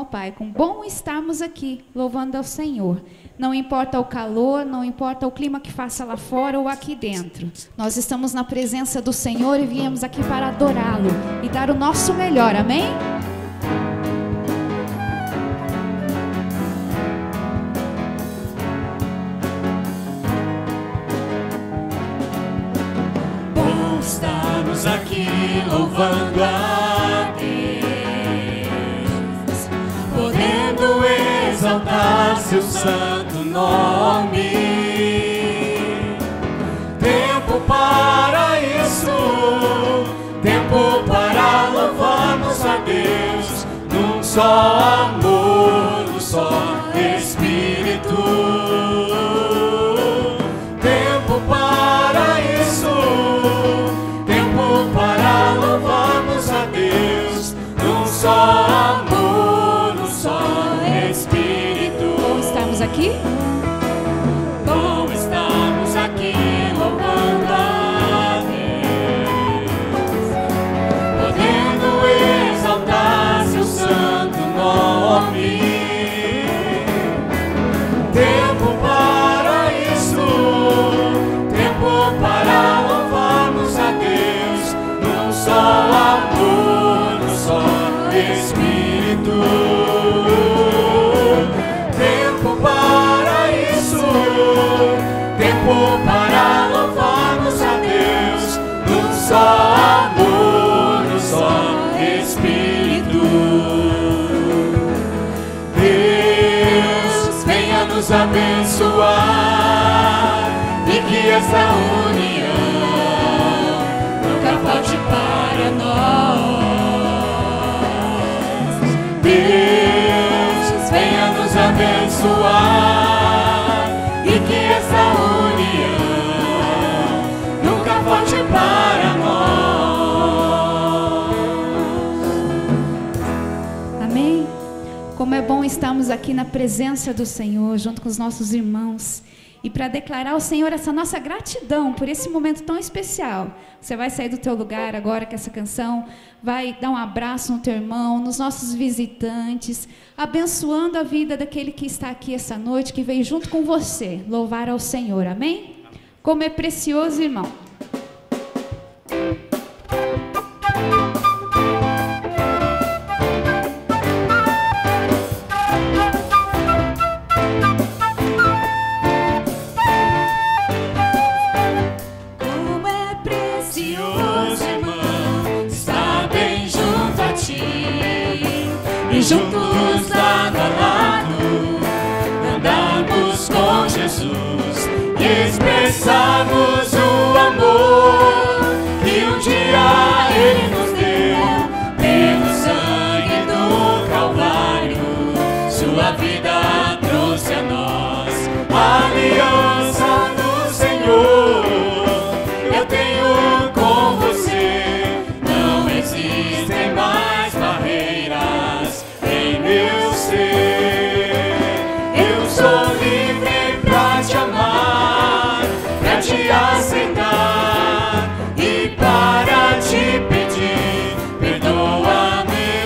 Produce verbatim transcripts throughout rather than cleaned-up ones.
Pai, com bom estarmos aqui, louvando ao Senhor. Não importa o calor, não importa o clima que faça lá fora ou aqui dentro. Nós estamos na presença do Senhor e viemos aqui para adorá-lo e dar o nosso melhor, amém? Bom estarmos aqui louvando a Deus, podendo exaltar seu santo nome. Tempo para isso, tempo para louvarmos a Deus, num só amor, num só Espírito. Tempo para isso, tempo para louvarmos a Deus, num só amor, num só Espírito. Bom estarmos aqui? Bom estamos aqui louvando a Deus, podendo exaltar seu santo nome. Tempo para isso, tempo para louvarmos a Deus, num só amor, num só Espírito. Tempo para isso, tempo para louvarmos a Deus, num só amor, num só Espírito. Deus, venha nos abençoar e que essa união nunca falte para nós. Deus, venha nos abençoar e que essa união nunca falte para nós. Amém? Como é bom estarmos aqui na presença do Senhor, junto com os nossos irmãos. E para declarar ao Senhor essa nossa gratidão por esse momento tão especial. Você vai sair do teu lugar agora com essa canção, vai dar um abraço no teu irmão, nos nossos visitantes, abençoando a vida daquele que está aqui essa noite, que veio junto com você, louvar ao Senhor, amém? Como é precioso, irmão. Como é precioso, irmão, estar bem junto a ti, e juntos lado a lado, andarmos com Jesus e expressarmos o amor que um dia Ele nos deu pelo sangue do Calvário. Sua vida trouxe a nós a aliança do Senhor. Eu tenho com você, não existem mais barreiras em meu ser. Eu sou livre pra te amar, pra te aceitar e para te pedir, perdoa meu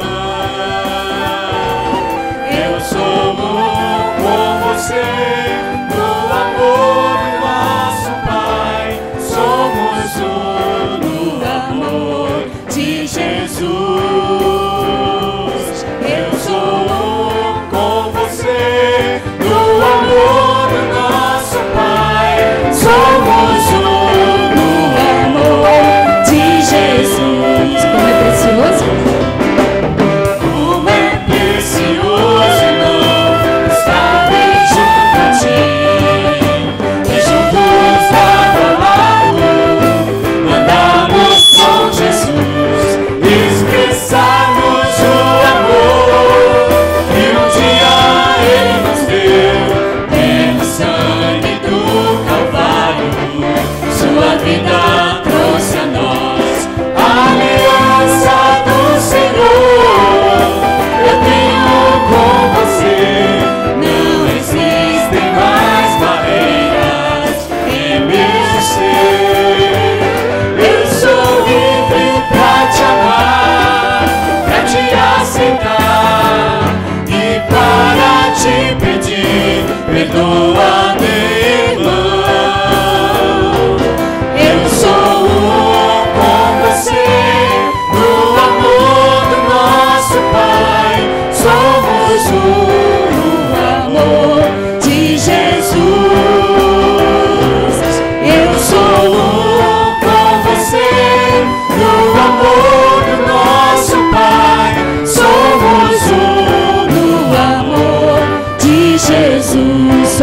irmão. Eu sou um com você, no amor do nosso Pai. Somos um no amor de Jesus. Eu sou um com você, no amor do nosso Pai. Somos um no amor de Jesus. Como é precioso. Como é precioso, irmão, estar bem junto a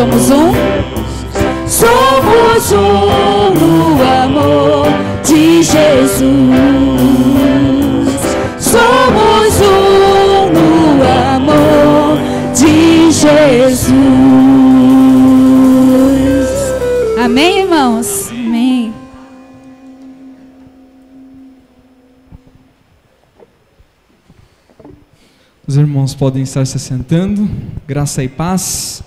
Somos um, somos um no amor de Jesus. Somos um no amor de Jesus. Amém, irmãos? Amém. Os irmãos podem estar se assentando. Graça e paz.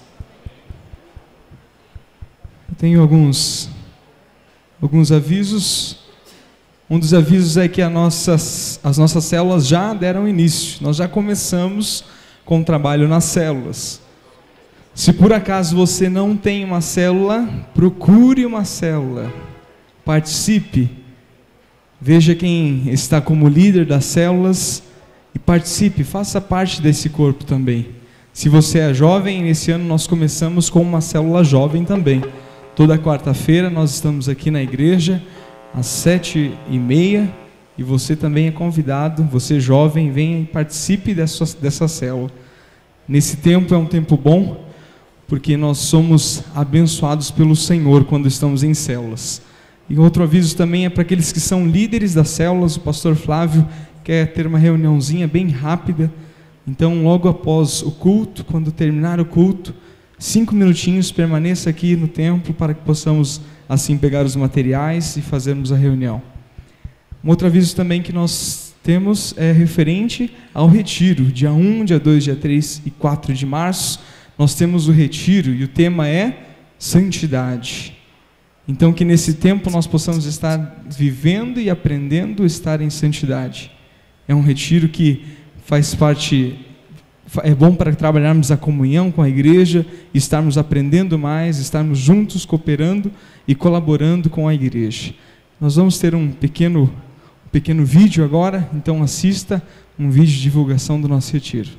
Eu tenho alguns, alguns avisos. Um dos avisos é que as nossas, as nossas células já deram início. Nós já começamos com o trabalho nas células. Se por acaso você não tem uma célula, procure uma célula. Participe. Veja quem está como líder das células e participe, faça parte desse corpo também. Se você é jovem, nesse ano nós começamos com uma célula jovem também. Toda quarta-feira nós estamos aqui na igreja, às sete e meia, e você também é convidado, você jovem, venha e participe dessa, dessa célula. Nesse tempo é um tempo bom, porque nós somos abençoados pelo Senhor quando estamos em células. E outro aviso também é para aqueles que são líderes das células. O pastor Flávio quer ter uma reuniãozinha bem rápida, então logo após o culto, quando terminar o culto, cinco minutinhos, permaneça aqui no templo para que possamos assim pegar os materiais e fazermos a reunião. Um outro aviso também que nós temos é referente ao retiro, dia um, dia dois, dia três e quatro de março, nós temos o retiro e o tema é santidade. Então que nesse tempo nós possamos estar vivendo e aprendendo a estar em santidade. É um retiro que faz parte, é bom para trabalharmos a comunhão com a igreja, estarmos aprendendo mais, estarmos juntos, cooperando e colaborando com a igreja. Nós vamos ter um pequeno, um pequeno vídeo agora, então assista um vídeo de divulgação do nosso retiro.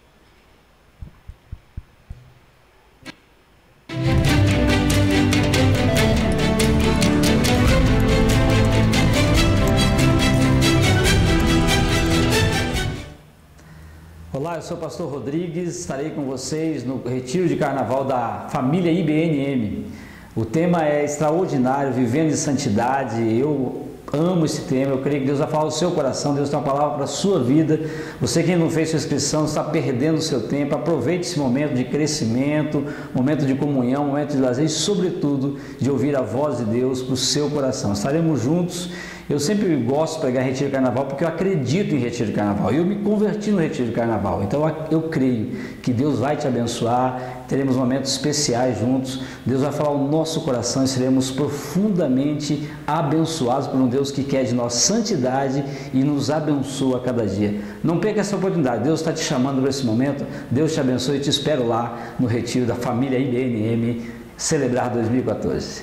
Olá, eu sou o pastor Rodrigues, estarei com vocês no retiro de carnaval da família I B N M. O tema é extraordinário, vivendo em santidade. Eu amo esse tema, eu creio que Deus vai falar ao seu coração, Deus tem uma palavra para a sua vida. Você que não fez sua inscrição, está perdendo o seu tempo, aproveite esse momento de crescimento, momento de comunhão, momento de lazer e, sobretudo, de ouvir a voz de Deus para o seu coração. Estaremos juntos. Eu sempre gosto de pregar em retiro de carnaval porque eu acredito em retiro de carnaval. Eu me converti no retiro de carnaval. Então eu creio que Deus vai te abençoar. Teremos momentos especiais juntos. Deus vai falar ao nosso coração e seremos profundamente abençoados por um Deus que quer de nós santidade e nos abençoa a cada dia. Não perca essa oportunidade. Deus está te chamando para esse momento. Deus te abençoe e te espero lá no retiro da família I B N M celebrar dois mil e quatorze.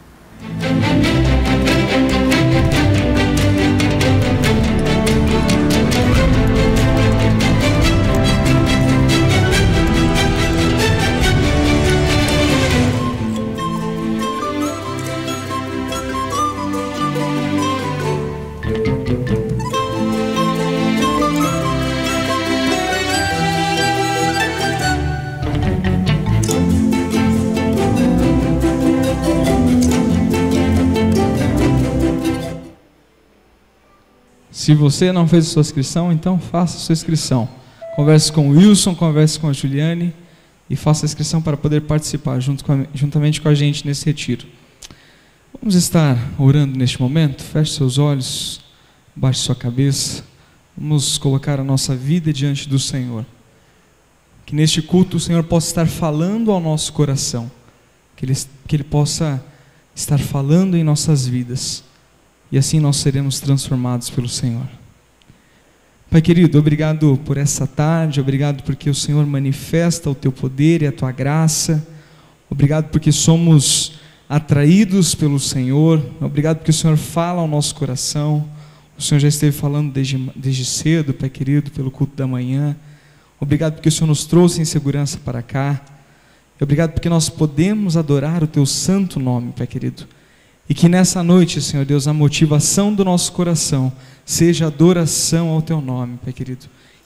Se você não fez a sua inscrição, então faça a sua inscrição. Converse com o Wilson, converse com a Juliane e faça a inscrição para poder participar junto com a, juntamente com a gente nesse retiro. Vamos estar orando neste momento. Feche seus olhos, baixe sua cabeça. Vamos colocar a nossa vida diante do Senhor. Que neste culto o Senhor possa estar falando ao nosso coração. Que Ele, que Ele possa estar falando em nossas vidas. E assim nós seremos transformados pelo Senhor. Pai querido, obrigado por essa tarde, obrigado porque o Senhor manifesta o Teu poder e a Tua graça, obrigado porque somos atraídos pelo Senhor, obrigado porque o Senhor fala ao nosso coração, o Senhor já esteve falando desde, desde cedo, Pai querido, pelo culto da manhã, obrigado porque o Senhor nos trouxe em segurança para cá, obrigado porque nós podemos adorar o Teu santo nome, Pai querido. E que nessa noite, Senhor Deus, a motivação do nosso coração seja adoração ao Teu nome, Pai querido.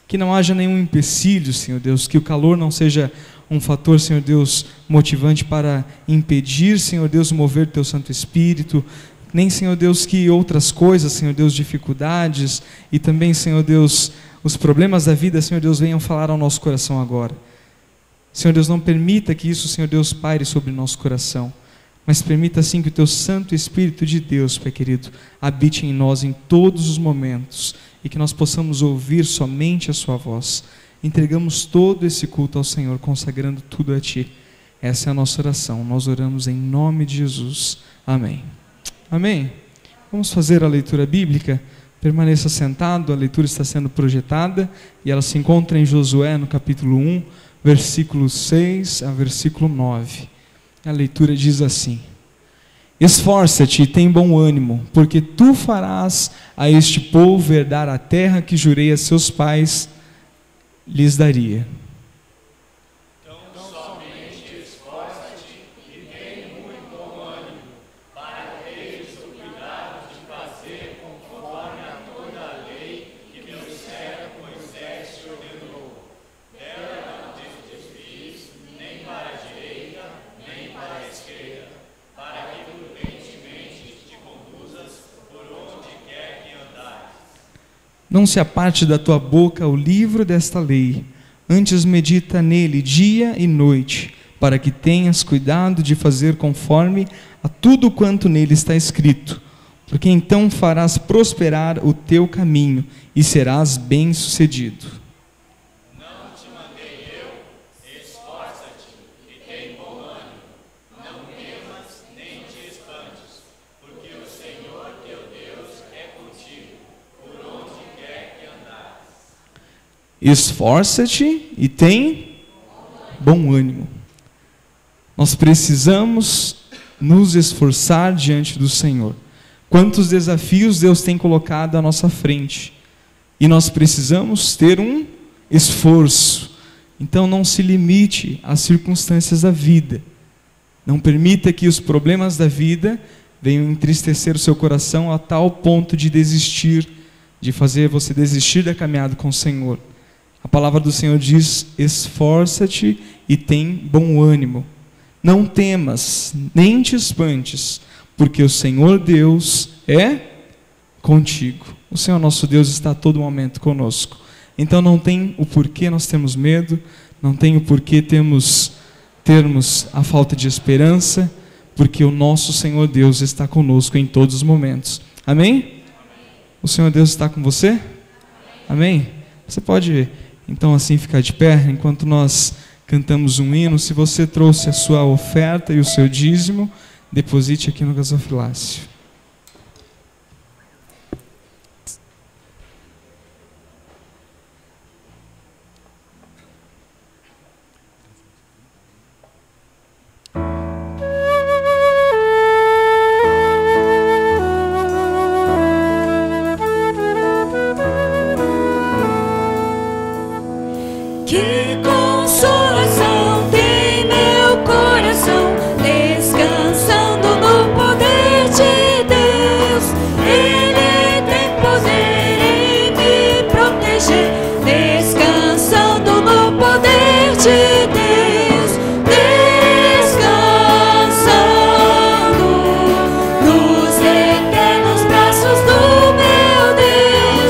que não haja nenhum empecilho, Senhor Deus, que o calor não seja um fator, Senhor Deus, motivante para impedir, Senhor Deus, o mover do Teu Santo Espírito, nem, Senhor Deus, que outras coisas, Senhor Deus, dificuldades e também, Senhor Deus, os problemas da vida, Senhor Deus, venham falar ao nosso coração agora. Senhor Deus, não permita que isso, Senhor Deus, paire sobre o nosso coração, mas permita sim que o Teu Santo Espírito de Deus, Pai querido, habite em nós em todos os momentos e que nós possamos ouvir somente a Sua voz. Entregamos todo esse culto ao Senhor, consagrando tudo a Ti. Essa é a nossa oração, nós oramos em nome de Jesus. Amém. Amém. Vamos fazer a leitura bíblica. Permaneça sentado, a leitura está sendo projetada e ela se encontra em Josué no capítulo um, versículo seis a versículo nove. A leitura diz assim: Esforça-te e tem bom ânimo, porque tu farás a este povo herdar a terra que jurei a seus pais lhes daria. Não se aparte da tua boca o livro desta lei, antes medita nele dia e noite, para que tenhas cuidado de fazer conforme a tudo quanto nele está escrito, porque então farás prosperar o teu caminho e serás bem-sucedido. Esforça-te e tem bom ânimo. Nós precisamos nos esforçar diante do Senhor. Quantos desafios Deus tem colocado à nossa frente. E nós precisamos ter um esforço. Então não se limite às circunstâncias da vida. Não permita que os problemas da vida venham entristecer o seu coração a tal ponto de desistir, de fazer você desistir da caminhada com o Senhor. A palavra do Senhor diz: esforça-te e tem bom ânimo. Não temas, nem te espantes, porque o Senhor Deus é contigo. O Senhor nosso Deus está a todo momento conosco. Então não tem o porquê nós temos medo, não tem o porquê temos, termos a falta de esperança, porque o nosso Senhor Deus está conosco em todos os momentos. Amém? Amém. O Senhor Deus está com você? Amém? Amém? Você pode então assim ficar de pé enquanto nós cantamos um hino. Se você trouxe a sua oferta e o seu dízimo, deposite aqui no gasofilácio.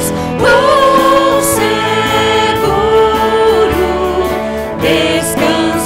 Descansa.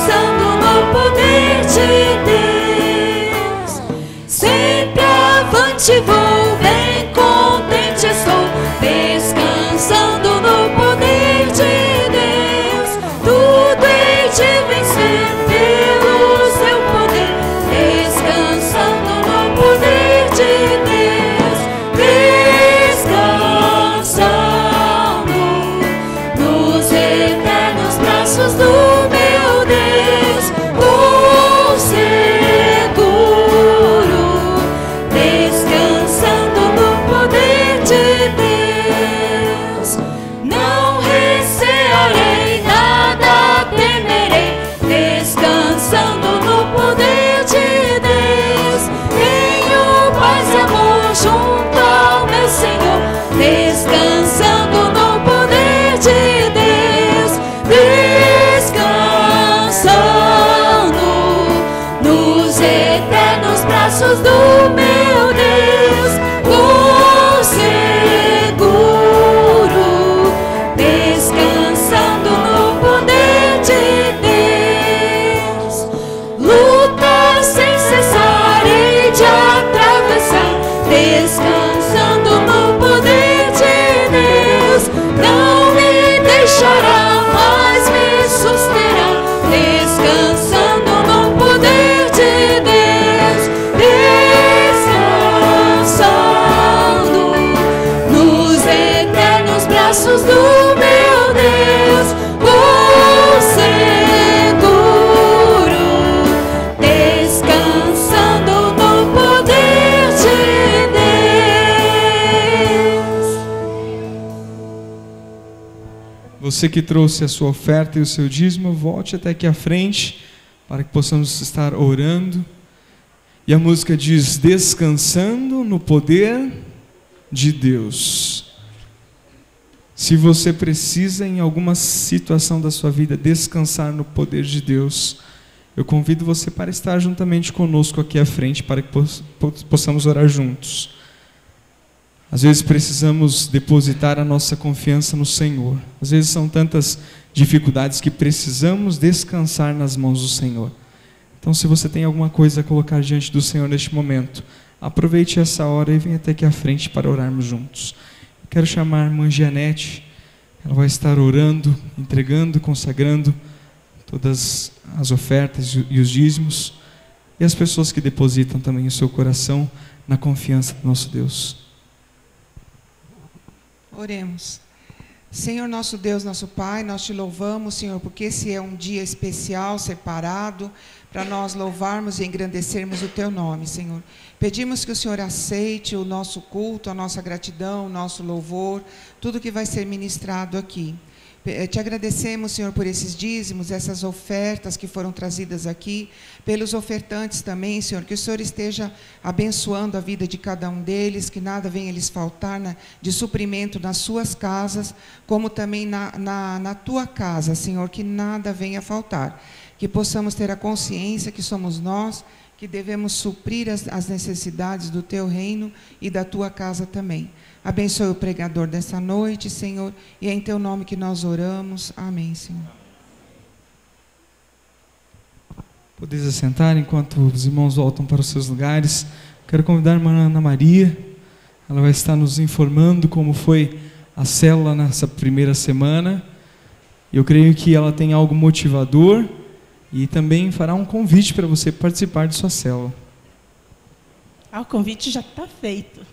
braços do meu Deus, vou seguro, descansando no poder de Deus. Luta sem cessar, hei de atravessar, descansando no poder de Deus. Não me deixará, mas me susterá, descansando no poder de Deus. Descansando nos eternos braços do meu Deus, vou seguro, descansando no poder de Deus. Você que trouxe a sua oferta e o seu dízimo, volte até aqui à frente para que possamos estar orando. E a música diz: descansando no poder de Deus. Se você precisa em alguma situação da sua vida descansar no poder de Deus, eu convido você para estar juntamente conosco aqui à frente para que possamos orar juntos. Às vezes precisamos depositar a nossa confiança no Senhor. Às vezes são tantas dificuldades que precisamos descansar nas mãos do Senhor. Então, se você tem alguma coisa a colocar diante do Senhor neste momento, aproveite essa hora e venha até aqui à frente para orarmos juntos. Quero chamar a irmã Gianete. Ela vai estar orando, entregando, consagrando todas as ofertas e os dízimos, e as pessoas que depositam também o seu coração na confiança do nosso Deus. Oremos. Senhor nosso Deus, nosso Pai, nós te louvamos, Senhor, porque esse é um dia especial, separado, para nós louvarmos e engrandecermos o Teu nome, Senhor. Pedimos que o Senhor aceite o nosso culto, a nossa gratidão, o nosso louvor, tudo que vai ser ministrado aqui. Te agradecemos, Senhor, por esses dízimos, essas ofertas que foram trazidas aqui, pelos ofertantes também, Senhor, que o Senhor esteja abençoando a vida de cada um deles, que nada venha lhes faltar na, de suprimento nas suas casas, como também na, na, na Tua casa, Senhor, que nada venha faltar. Que possamos ter a consciência que somos nós que devemos suprir as, as necessidades do Teu reino e da Tua casa também. Abençoe o pregador dessa noite, Senhor, e é em Teu nome que nós oramos. Amém, Senhor. Podeis assentar enquanto os irmãos voltam para os seus lugares. Quero convidar a irmã Ana Maria. Ela vai estar nos informando como foi a célula nessa primeira semana. Eu creio que ela tem algo motivador e também fará um convite para você participar de sua célula. Ah, o convite já está feito.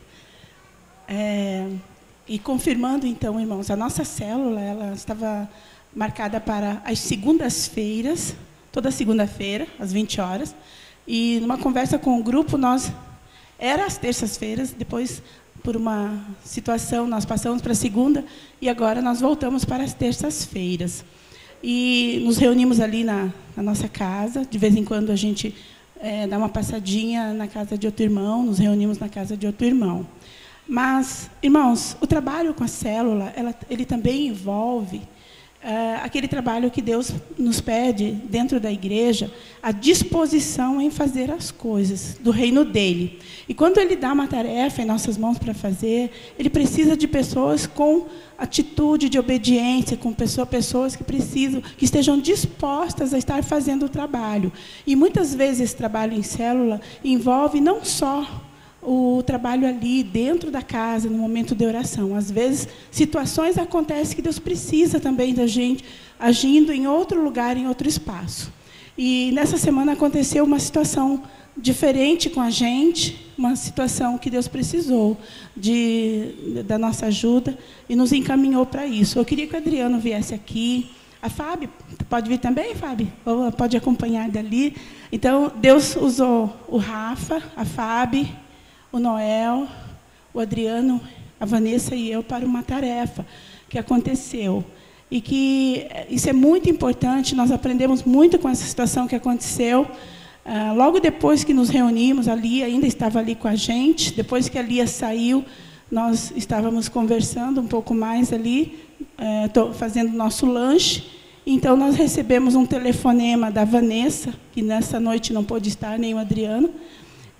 É, e confirmando então, irmãos, a nossa célula ela estava marcada para as segundas-feiras, toda segunda-feira, às vinte horas, e numa conversa com o grupo, nós, era às terças-feiras, depois, por uma situação, nós passamos para a segunda, e agora nós voltamos para as terças-feiras. E nos reunimos ali na, na nossa casa, de vez em quando a gente é, dá uma passadinha na casa de outro irmão, nos reunimos na casa de outro irmão. Mas, irmãos, o trabalho com a célula, ela, ele também envolve uh, aquele trabalho que Deus nos pede dentro da igreja, a disposição em fazer as coisas do reino dele. E quando ele dá uma tarefa em nossas mãos para fazer, ele precisa de pessoas com atitude de obediência, com pessoa, pessoas que precisam, que estejam dispostas a estar fazendo o trabalho. E muitas vezes esse trabalho em célula envolve não só o trabalho ali dentro da casa, no momento de oração. Às vezes, situações acontecem que Deus precisa também da gente agindo em outro lugar, em outro espaço. E nessa semana aconteceu uma situação diferente com a gente, uma situação que Deus precisou de, da nossa ajuda e nos encaminhou para isso. Eu queria que o Adriano viesse aqui. A Fábio, pode vir também, Fábio? Ou pode acompanhar dali. Então, Deus usou o Rafa, a Fábio, o Noel, o Adriano, a Vanessa e eu para uma tarefa que aconteceu. E que isso é muito importante, nós aprendemos muito com essa situação que aconteceu. Uh, logo depois que nos reunimos, a Lia ainda estava ali com a gente. Depois que a Lia saiu, nós estávamos conversando um pouco mais ali, uh, tô fazendo nosso lanche. Então, nós recebemos um telefonema da Vanessa, que nessa noite não pôde estar, nem o Adriano,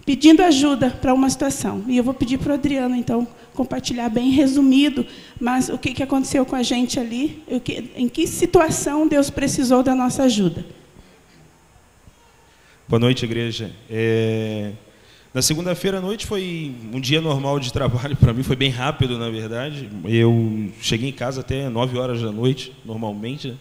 pedindo ajuda para uma situação. E eu vou pedir para o Adriano, então, compartilhar bem resumido, mas o que, que aconteceu com a gente ali, o que, em que situação Deus precisou da nossa ajuda. Boa noite, igreja. É... Na segunda-feira à noite foi um dia normal de trabalho para mim, foi bem rápido, na verdade. Eu cheguei em casa até nove horas da noite, normalmente, né?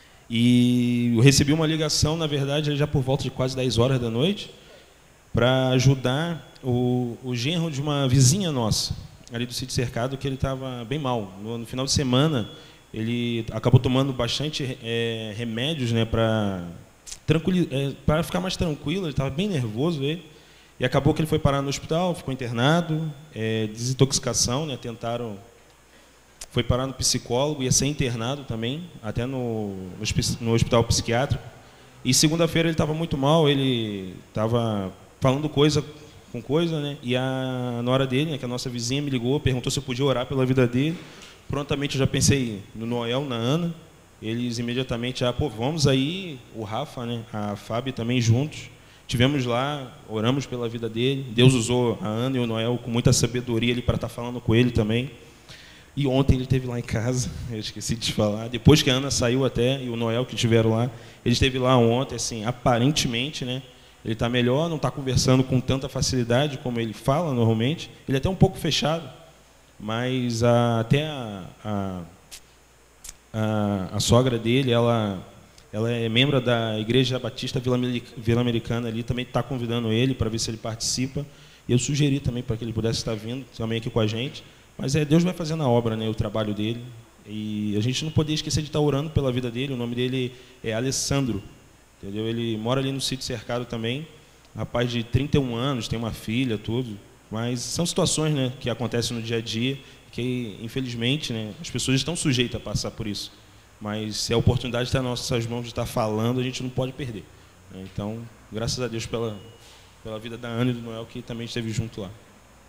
E eu recebi uma ligação, na verdade, já por volta de quase dez horas da noite, para ajudar o, o genro de uma vizinha nossa, ali do sítio cercado, que ele estava bem mal. No, no final de semana, ele acabou tomando bastante é, remédios, né, para é, para ficar mais tranquilo, ele estava bem nervoso, ele, e acabou que ele foi parar no hospital, ficou internado, é, desintoxicação, né, tentaram... Foi parar no psicólogo, ia ser internado também, até no, no hospital psiquiátrico. E segunda-feira ele estava muito mal, ele estava falando coisa com coisa, né? E a nora dele, né, que é a nossa vizinha, me ligou, perguntou se eu podia orar pela vida dele. Prontamente eu já pensei no Noel, na Ana. Eles imediatamente já, pô, vamos aí, o Rafa, né, a Fábio também juntos. Tivemos lá, oramos pela vida dele. Deus usou a Ana e o Noel com muita sabedoria ali para estar falando com ele também. E ontem ele esteve lá em casa, eu esqueci de te falar, depois que a Ana saiu até, e o Noel que estiveram lá, ele esteve lá ontem, assim, aparentemente, né, ele está melhor, não está conversando com tanta facilidade como ele fala normalmente, ele é até um pouco fechado, mas a, até a, a, a, a sogra dele, ela, ela é membro da Igreja Batista Vila Americana ali, também está convidando ele para ver se ele participa, e eu sugeri também para que ele pudesse estar vindo também aqui com a gente. Mas é, Deus vai fazendo a obra, né, o trabalho dele. E a gente não poderia esquecer de estar orando pela vida dele. O nome dele é Alessandro. Entendeu? Ele mora ali no sítio cercado também. Rapaz de trinta e um anos, tem uma filha, tudo. Mas são situações, né, que acontecem no dia a dia, que, infelizmente, né, as pessoas estão sujeitas a passar por isso. Mas se a oportunidade está nas nossas mãos de estar falando, a gente não pode perder. Então, graças a Deus pela, pela vida da Ana e do Noel, que também esteve junto lá.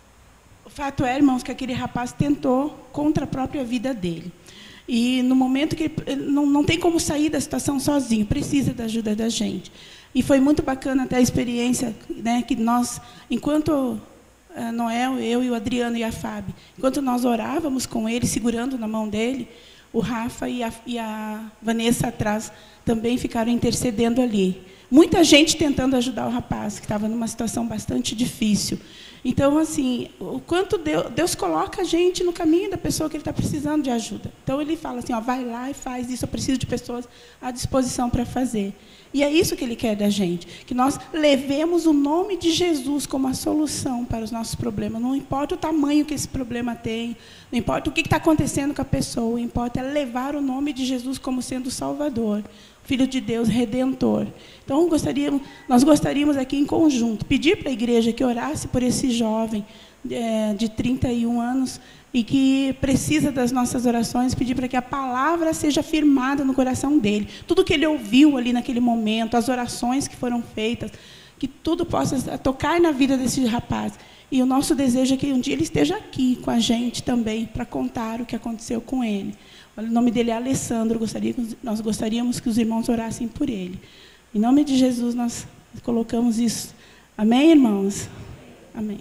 O fato é, irmãos, que aquele rapaz tentou contra a própria vida dele. E no momento que ele não, não tem como sair da situação sozinho, precisa da ajuda da gente. E foi muito bacana até a experiência, né, que nós, enquanto a Noel, eu e o Adriano e a Fábio, enquanto nós orávamos com ele, segurando na mão dele, o Rafa e a, e a Vanessa atrás também ficaram intercedendo ali. Muita gente tentando ajudar o rapaz, que estava numa situação bastante difícil. Então, assim, o quanto Deus, Deus coloca a gente no caminho da pessoa que ele está precisando de ajuda. Então, ele fala assim, ó, vai lá e faz isso, eu preciso de pessoas à disposição para fazer. E é isso que ele quer da gente, que nós levemos o nome de Jesus como a solução para os nossos problemas. Não importa o tamanho que esse problema tem, não importa o que está acontecendo com a pessoa, o que importa é levar o nome de Jesus como sendo o Salvador, Filho de Deus, Redentor. Então, gostaríamos, nós gostaríamos aqui em conjunto, pedir para a igreja que orasse por esse jovem é, de trinta e um anos e que precisa das nossas orações, pedir para que a palavra seja firmada no coração dele. Tudo que ele ouviu ali naquele momento, as orações que foram feitas, que tudo possa tocar na vida desse rapaz. E o nosso desejo é que um dia ele esteja aqui com a gente também, para contar o que aconteceu com ele. O nome dele é Alessandro, gostaria, nós gostaríamos que os irmãos orassem por ele. Em nome de Jesus, nós colocamos isso. Amém, irmãos? Amém.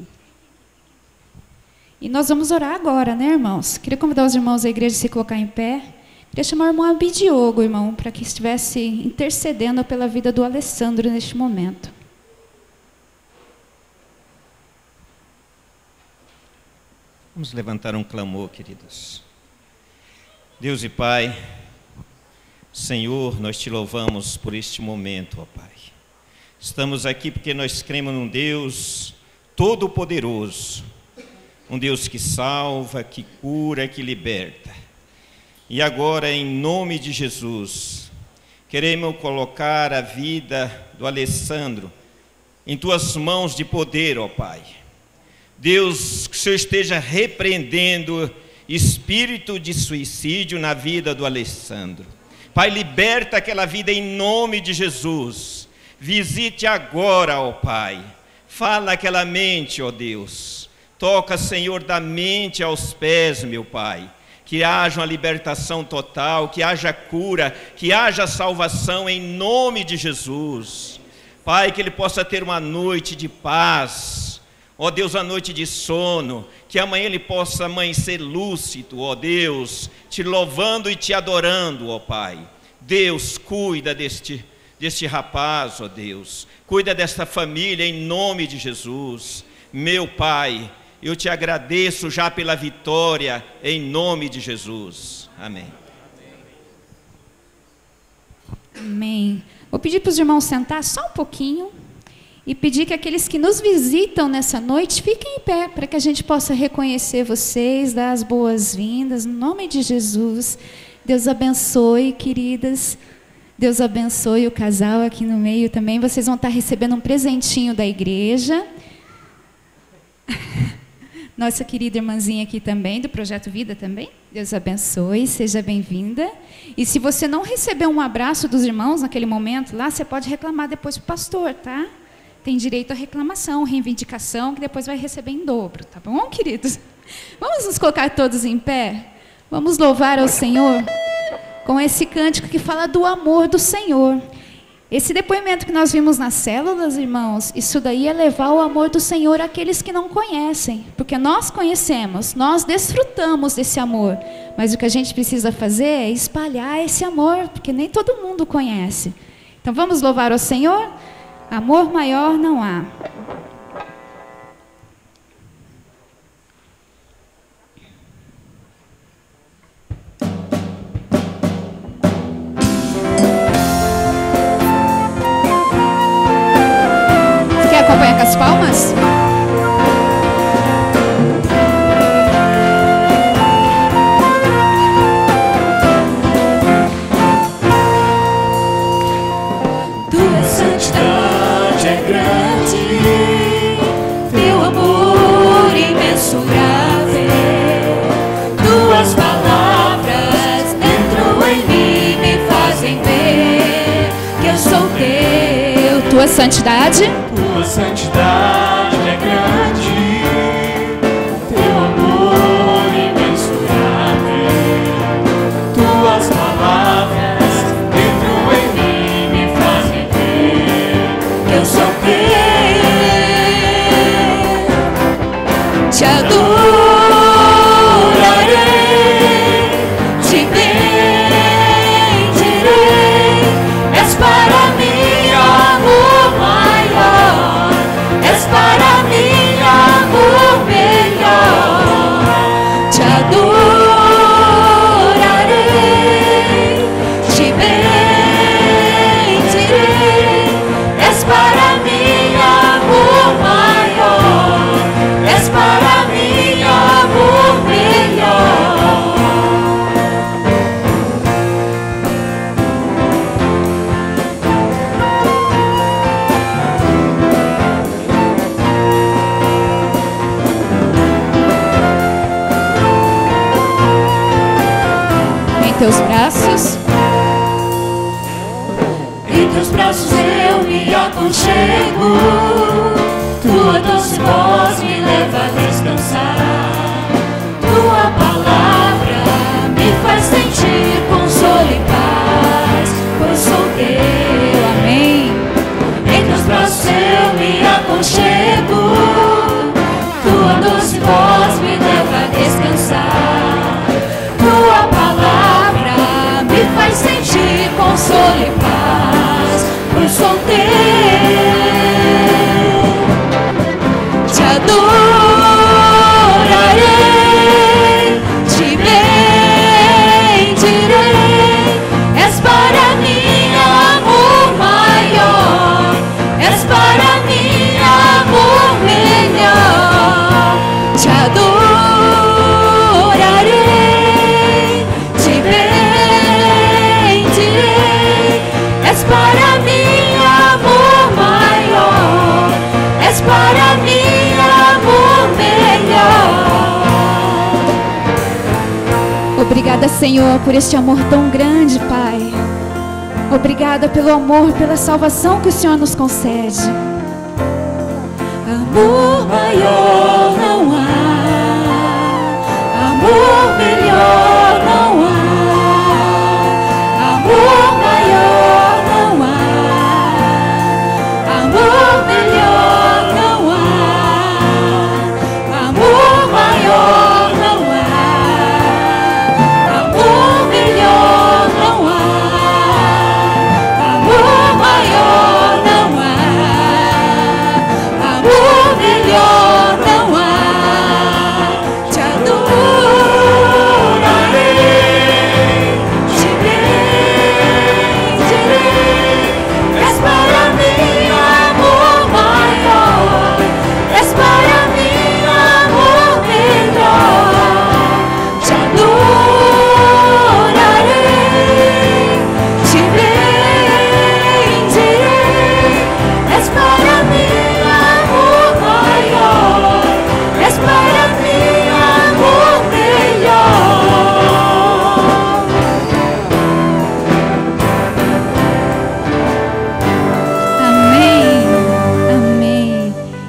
E nós vamos orar agora, né, irmãos? Queria convidar os irmãos da igreja a se colocar em pé. Queria chamar o irmão Abidiogo, irmão, para que estivesse intercedendo pela vida do Alessandro neste momento. Vamos levantar um clamor, queridos. Deus e Pai, Senhor, nós te louvamos por este momento, ó Pai. Estamos aqui porque nós cremos num Deus todo-poderoso, um Deus que salva, que cura, que liberta. E agora, em nome de Jesus, queremos colocar a vida do Alessandro em Tuas mãos de poder, ó Pai. Deus, que o Senhor esteja repreendendo espírito de suicídio na vida do Alessandro. Pai, liberta aquela vida em nome de Jesus. Visite agora, ó Pai. Fala aquela mente, ó Deus. Toca, Senhor, da mente aos pés, meu Pai. Que haja uma libertação total, que haja cura, que haja salvação em nome de Jesus. Pai, que ele possa ter uma noite de paz, Ó Deus, a noite de sono, que amanhã ele possa amanhecer lúcido, ó Deus, te louvando e te adorando, ó Pai. Deus, cuida deste, deste rapaz, ó Deus, cuida desta família em nome de Jesus. Meu Pai, eu te agradeço já pela vitória em nome de Jesus. Amém. Amém. Vou pedir para os irmãos sentar só um pouquinho e pedir que aqueles que nos visitam nessa noite fiquem em pé para que a gente possa reconhecer vocês, dar as boas-vindas, no nome de Jesus. Deus abençoe, queridas. Deus abençoe o casal aqui no meio também. Vocês vão estar recebendo um presentinho da igreja. Nossa querida irmãzinha aqui também, do Projeto Vida também. Deus abençoe, seja bem-vinda. E se você não recebeu um abraço dos irmãos naquele momento lá, você pode reclamar depois para o pastor, tá? Tem direito à reclamação, reivindicação, que depois vai receber em dobro, tá bom, queridos? Vamos nos colocar todos em pé? Vamos louvar ao Senhor com esse cântico que fala do amor do Senhor. Esse depoimento que nós vimos nas células, irmãos, isso daí é levar o amor do Senhor àqueles que não conhecem, porque nós conhecemos, nós desfrutamos desse amor, mas o que a gente precisa fazer é espalhar esse amor, porque nem todo mundo conhece. Então vamos louvar ao Senhor? Amor maior não há. Você quer acompanhar com as palmas? Tua santidade é grande, teu amor imensurável. Tuas palavras dentro em mim me fazem ver que eu sou teu. Tua santidade? Tua santidade é grande, teu amor imensurável. Tuas palavras dentro em mim me fazem ver que eu sou teu. Te adorarei, te bendirei. És para mim amor maior, és para mim amor melhor. Te adorarei, te bendirei. És para mim amor maior, és para mim amor melhor. Em teus braços. Em teus braços eu me aconchego, tua doce voz me leva a descansar. Tua palavra me faz sentir consolo e paz, pois sou teu. Amém. Em teus braços eu me aconchego, tua doce voz me leva a descansar. Tua palavra me faz sentir consolo e paz, pois sou teu. Te adorarei, te bendirei. És para mim amor maior, és para mim amor melhor. Te adorarei, te bendirei. És para mim amor maior, és para mim amor melhor. Obrigada, Senhor, por este amor tão grande, Pai. Obrigada pelo amor, pela salvação que o Senhor nos concede. Amor maior não há, amor melhor não há, amor maior não há, amor melhor não há.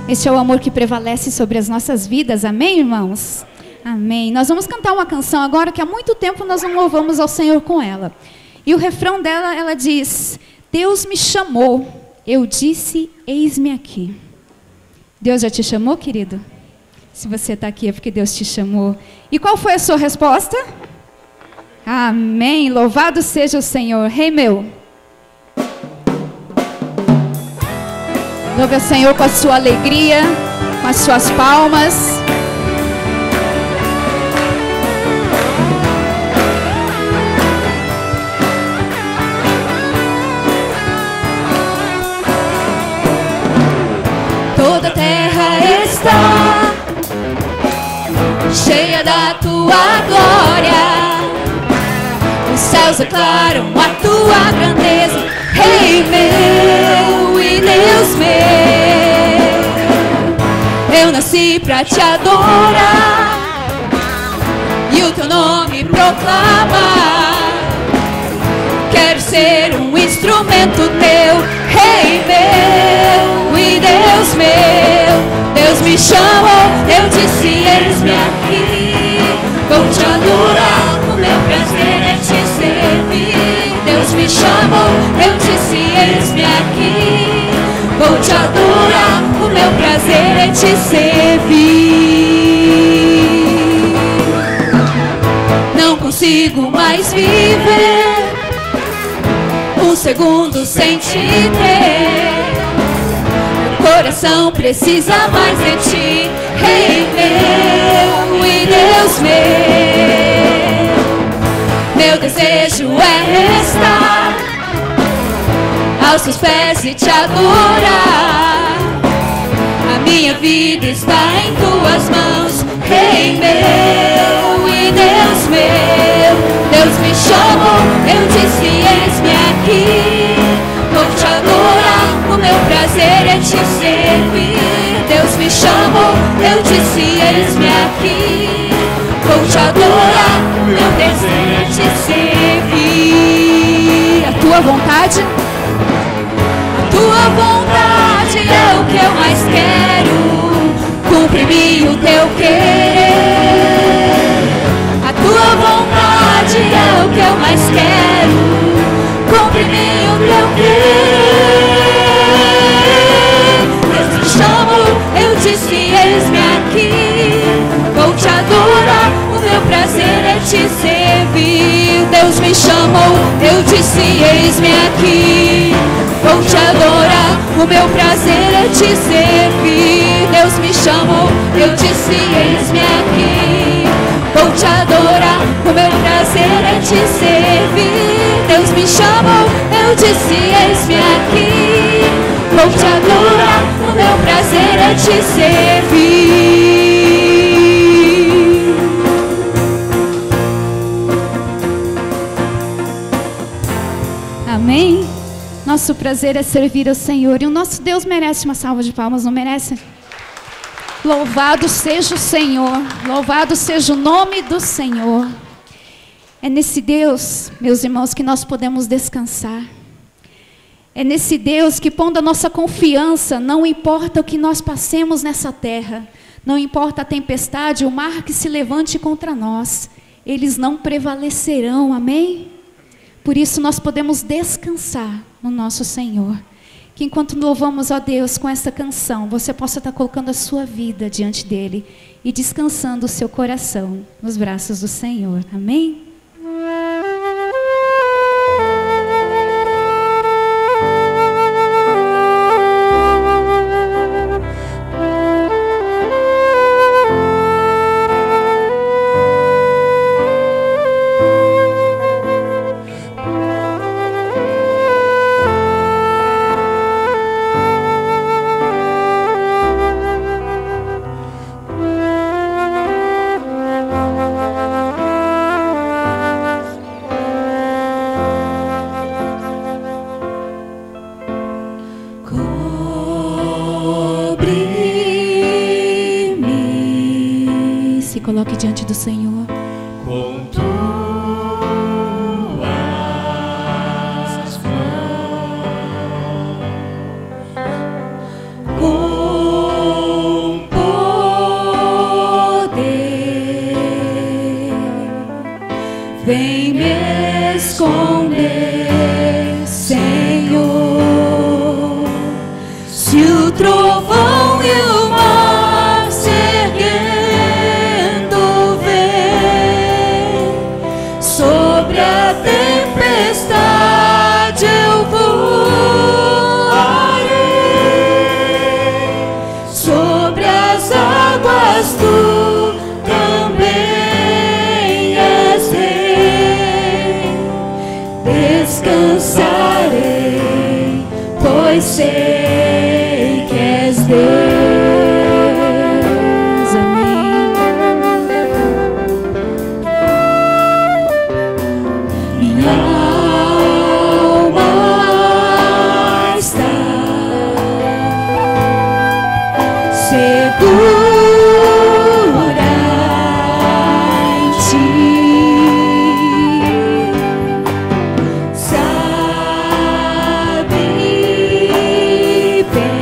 Este é o amor que prevalece sobre as nossas vidas. Amém, irmãos? Amém. Nós vamos cantar uma canção agora que há muito tempo nós não louvamos ao Senhor com ela. E o refrão dela, ela diz: Deus me chamou, eu disse, eis-me aqui. Deus já te chamou, querido? Se você está aqui é porque Deus te chamou. E qual foi a sua resposta? Amém. Louvado seja o Senhor. Rei meu. Louve ao Senhor com a sua alegria, com as suas palmas. Toda a terra está cheia da tua glória. Os céus declaram a tua grandeza, Rei meu e Deus meu. Eu nasci pra te adorar e o teu nome proclamar. Quero ser um instrumento teu, Rei meu e Deus meu. Deus me chamou, eu disse, eis-me aqui. Vou te adorar, o meu prazer é te servir. Deus me chamou, eu disse, eis-me aqui. Vou te adorar, o meu prazer é te servir. Não consigo mais viver um segundo sem te ter. Meu coração precisa mais de ti, Rei meu e Deus meu. Meu desejo é estar aos teus pés e te adorar. A minha vida está em tuas mãos, Rei meu e Deus meu. Deus me chamou, eu disse, eis-me aqui. Vou te adorar, o meu prazer é te servir. Deus me chamou, eu disse, eis-me aqui. Vou te adorar, o meu prazer é te servir. A tua vontade? A tua vontade é o que eu mais quero. Cumpre-me o teu querer. A tua vontade é o que eu mais quero. Cumpre-me o teu querer. Deus me chamou, eu disse, eis-me aqui. Vou te adorar, o meu prazer é te servir. Deus me chamou, eu disse, eis-me aqui. Vou te adorar, o meu prazer é te servir. Deus me chamou, eu disse, eis-me aqui. Vou te adorar, o meu prazer é te servir. Deus me chamou, eu disse, eis-me aqui. Vou te adorar, o meu prazer é te servir. Amém? Nosso prazer é servir ao Senhor. E o nosso Deus merece uma salva de palmas, não merece? Louvado seja o Senhor. Louvado seja o nome do Senhor. É nesse Deus, meus irmãos, que nós podemos descansar. É nesse Deus que, pondo a nossa confiança, não importa o que nós passemos nessa terra, não importa a tempestade, o mar que se levante contra nós, eles não prevalecerão, amém? Por isso nós podemos descansar no nosso Senhor. Que enquanto louvamos a Deus com essa canção, você possa estar colocando a sua vida diante dEle e descansando o seu coração nos braços do Senhor, amém? Coloque diante do Senhor. Com tuas mãos, trovão e o mar se erguendo vem, sobre a tempestade eu voarei, sobre as águas tu também és rei. Descansarei, pois sei que és Deus. Amém. Minha alma está segura em ti. Sabe bem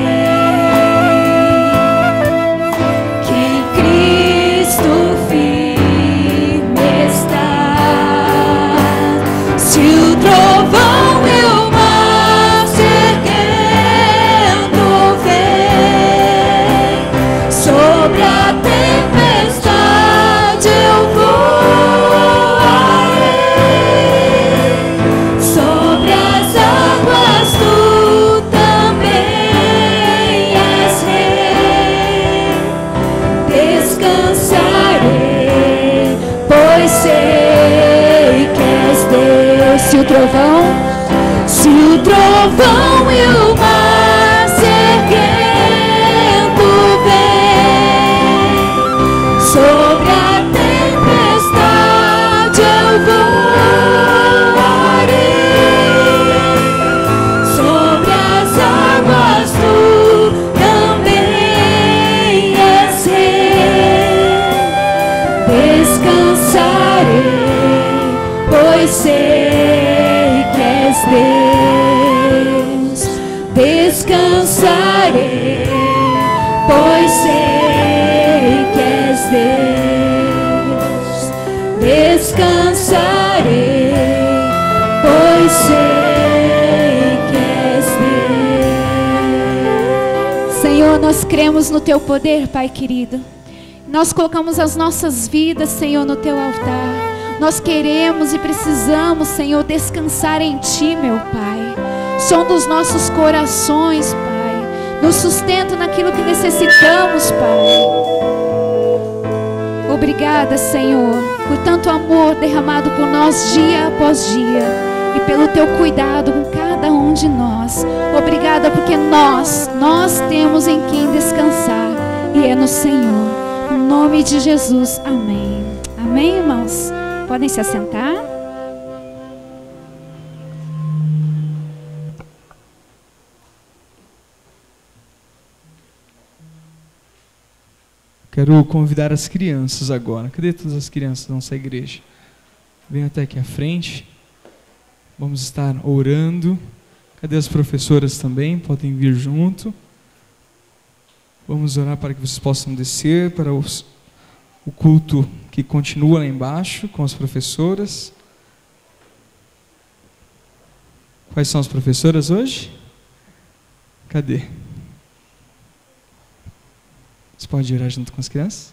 que em Cristo firme está. Se o trovão e o mar se erguendo vem, sobre a tempestade eu voarei, sobre as águas tu também és rei. Descansarei, pois sei que és Deus. Se o trovão, se o trovão e o mar se erguendo vem, sobre a tempestade eu voarei, sobre as águas tu também és rei. Descansarei, pois sei que és Deus. Descansarei, pois sei que és Deus. Descansarei, pois sei que és Deus. Senhor, nós cremos no Teu poder, Pai querido. Nós colocamos as nossas vidas, Senhor, no Teu altar. Nós queremos e precisamos, Senhor, descansar em Ti, meu Pai. Som dos nossos corações, Pai. Nos sustenta naquilo que necessitamos, Pai. Obrigada, Senhor, por tanto amor derramado por nós dia após dia e pelo Teu cuidado com cada um de nós. Obrigada porque nós, nós temos em quem descansar e é no Senhor. Em nome de Jesus, amém. Amém, irmãos? Podem se assentar. Quero convidar as crianças agora. Cadê todas as crianças da nossa igreja? Venham até aqui à frente. Vamos estar orando. Cadê as professoras também? Podem vir junto. Vamos orar para que vocês possam descer para os, o culto que continua lá embaixo com as professoras. Quais são as professoras hoje? Cadê? Você pode orar junto com as crianças?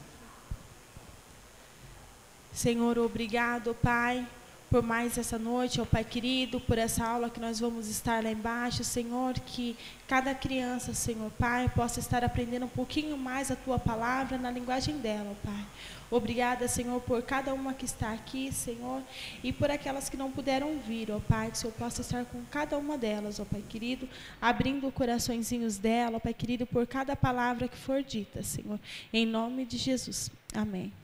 Senhor, obrigado, Pai, por mais essa noite, ó Pai querido, por essa aula que nós vamos estar lá embaixo, Senhor, que cada criança, Senhor Pai, possa estar aprendendo um pouquinho mais a Tua palavra na linguagem dela, ó Pai. Obrigada, Senhor, por cada uma que está aqui, Senhor, e por aquelas que não puderam vir, ó Pai, que o Senhor possa estar com cada uma delas, ó Pai querido, abrindo os coraçõezinhos dela, ó Pai querido, por cada palavra que for dita, Senhor, em nome de Jesus. Amém.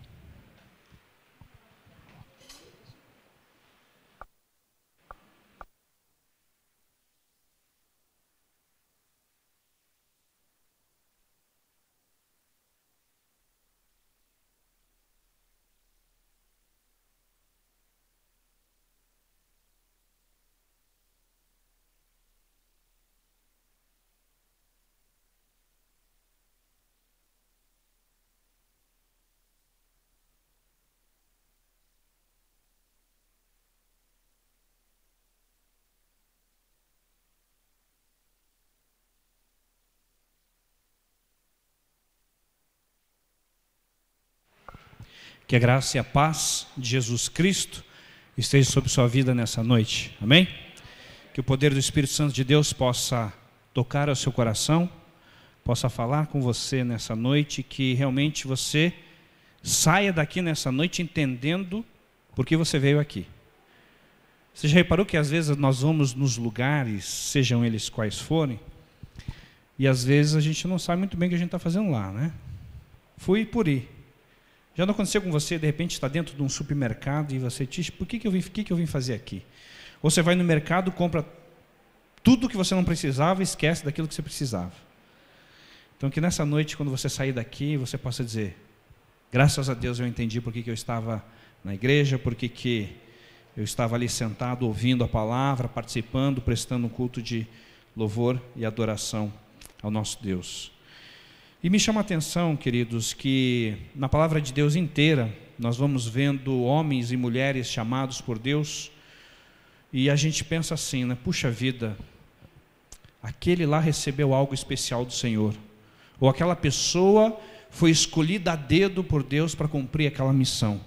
Que a graça e a paz de Jesus Cristo esteja sobre sua vida nessa noite. Amém? Que o poder do Espírito Santo de Deus possa tocar ao seu coração, possa falar com você nessa noite, que realmente você saia daqui nessa noite entendendo por que você veio aqui. Você já reparou que às vezes nós vamos nos lugares, sejam eles quais forem, e às vezes a gente não sabe muito bem o que a gente está fazendo lá, né? Fui por ir. Já não aconteceu com você, de repente está dentro de um supermercado e você diz, por que, que, eu, vim, que, que eu vim fazer aqui? Ou você vai no mercado, compra tudo que você não precisava e esquece daquilo que você precisava. Então que nessa noite, quando você sair daqui, você possa dizer, graças a Deus eu entendi por que, que eu estava na igreja, por que, que eu estava ali sentado, ouvindo a palavra, participando, prestando um culto de louvor e adoração ao nosso Deus. E me chama a atenção, queridos, que na palavra de Deus inteira, nós vamos vendo homens e mulheres chamados por Deus, e a gente pensa assim, né? Puxa vida, aquele lá recebeu algo especial do Senhor, ou aquela pessoa foi escolhida a dedo por Deus para cumprir aquela missão.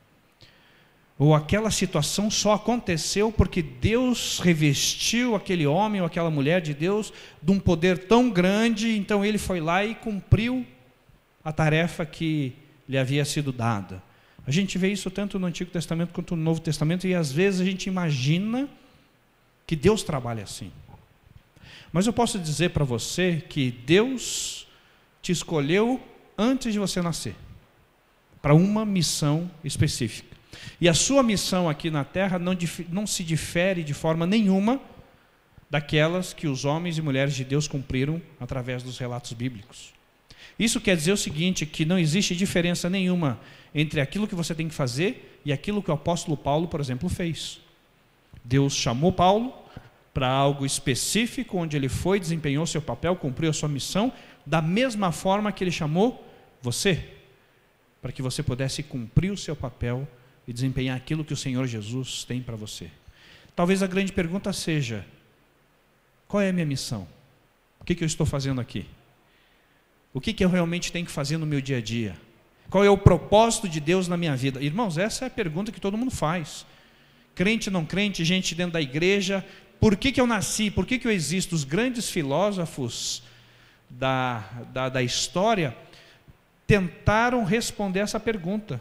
Ou aquela situação só aconteceu porque Deus revestiu aquele homem ou aquela mulher de Deus de um poder tão grande, então ele foi lá e cumpriu a tarefa que lhe havia sido dada. A gente vê isso tanto no Antigo Testamento quanto no Novo Testamento, e às vezes a gente imagina que Deus trabalha assim. Mas eu posso dizer para você que Deus te escolheu antes de você nascer, para uma missão específica. E a sua missão aqui na terra não, não se difere de forma nenhuma daquelas que os homens e mulheres de Deus cumpriram através dos relatos bíblicos. Isso quer dizer o seguinte, que não existe diferença nenhuma entre aquilo que você tem que fazer e aquilo que o apóstolo Paulo, por exemplo, fez. Deus chamou Paulo para algo específico, onde ele foi, desempenhou seu papel, cumpriu a sua missão, da mesma forma que ele chamou você, para que você pudesse cumprir o seu papel e desempenhar aquilo que o Senhor Jesus tem para você. Talvez a grande pergunta seja, qual é a minha missão? O que, que eu estou fazendo aqui? O que, que eu realmente tenho que fazer no meu dia a dia? Qual é o propósito de Deus na minha vida? Irmãos, essa é a pergunta que todo mundo faz. Crente, não crente, gente dentro da igreja. Por que, que eu nasci? Por que, que eu existo? Os grandes filósofos da, da, da história tentaram responder essa pergunta.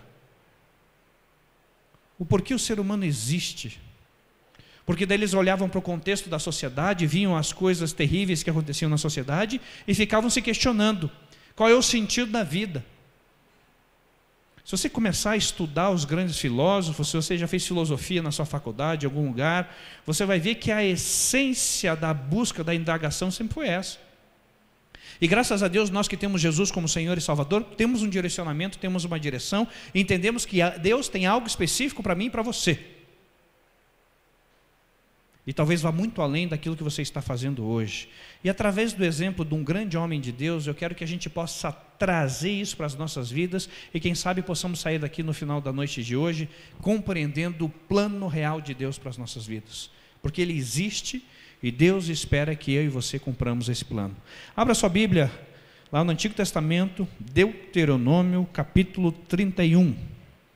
O porquê o ser humano existe? Porque daí eles olhavam para o contexto da sociedade, viam as coisas terríveis que aconteciam na sociedade e ficavam se questionando, qual é o sentido da vida? Se você começar a estudar os grandes filósofos, se você já fez filosofia na sua faculdade, em algum lugar, você vai ver que a essência da busca, da indagação sempre foi essa. E graças a Deus, nós que temos Jesus como Senhor e Salvador, temos um direcionamento, temos uma direção, e entendemos que Deus tem algo específico para mim e para você. E talvez vá muito além daquilo que você está fazendo hoje. E através do exemplo de um grande homem de Deus, eu quero que a gente possa trazer isso para as nossas vidas, e quem sabe possamos sair daqui no final da noite de hoje, compreendendo o plano real de Deus para as nossas vidas. Porque Ele existe, e Deus espera que eu e você cumpramos esse plano. Abra sua Bíblia, lá no Antigo Testamento, Deuteronômio, capítulo trinta e um.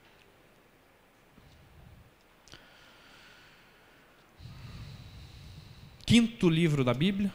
Quinto livro da Bíblia.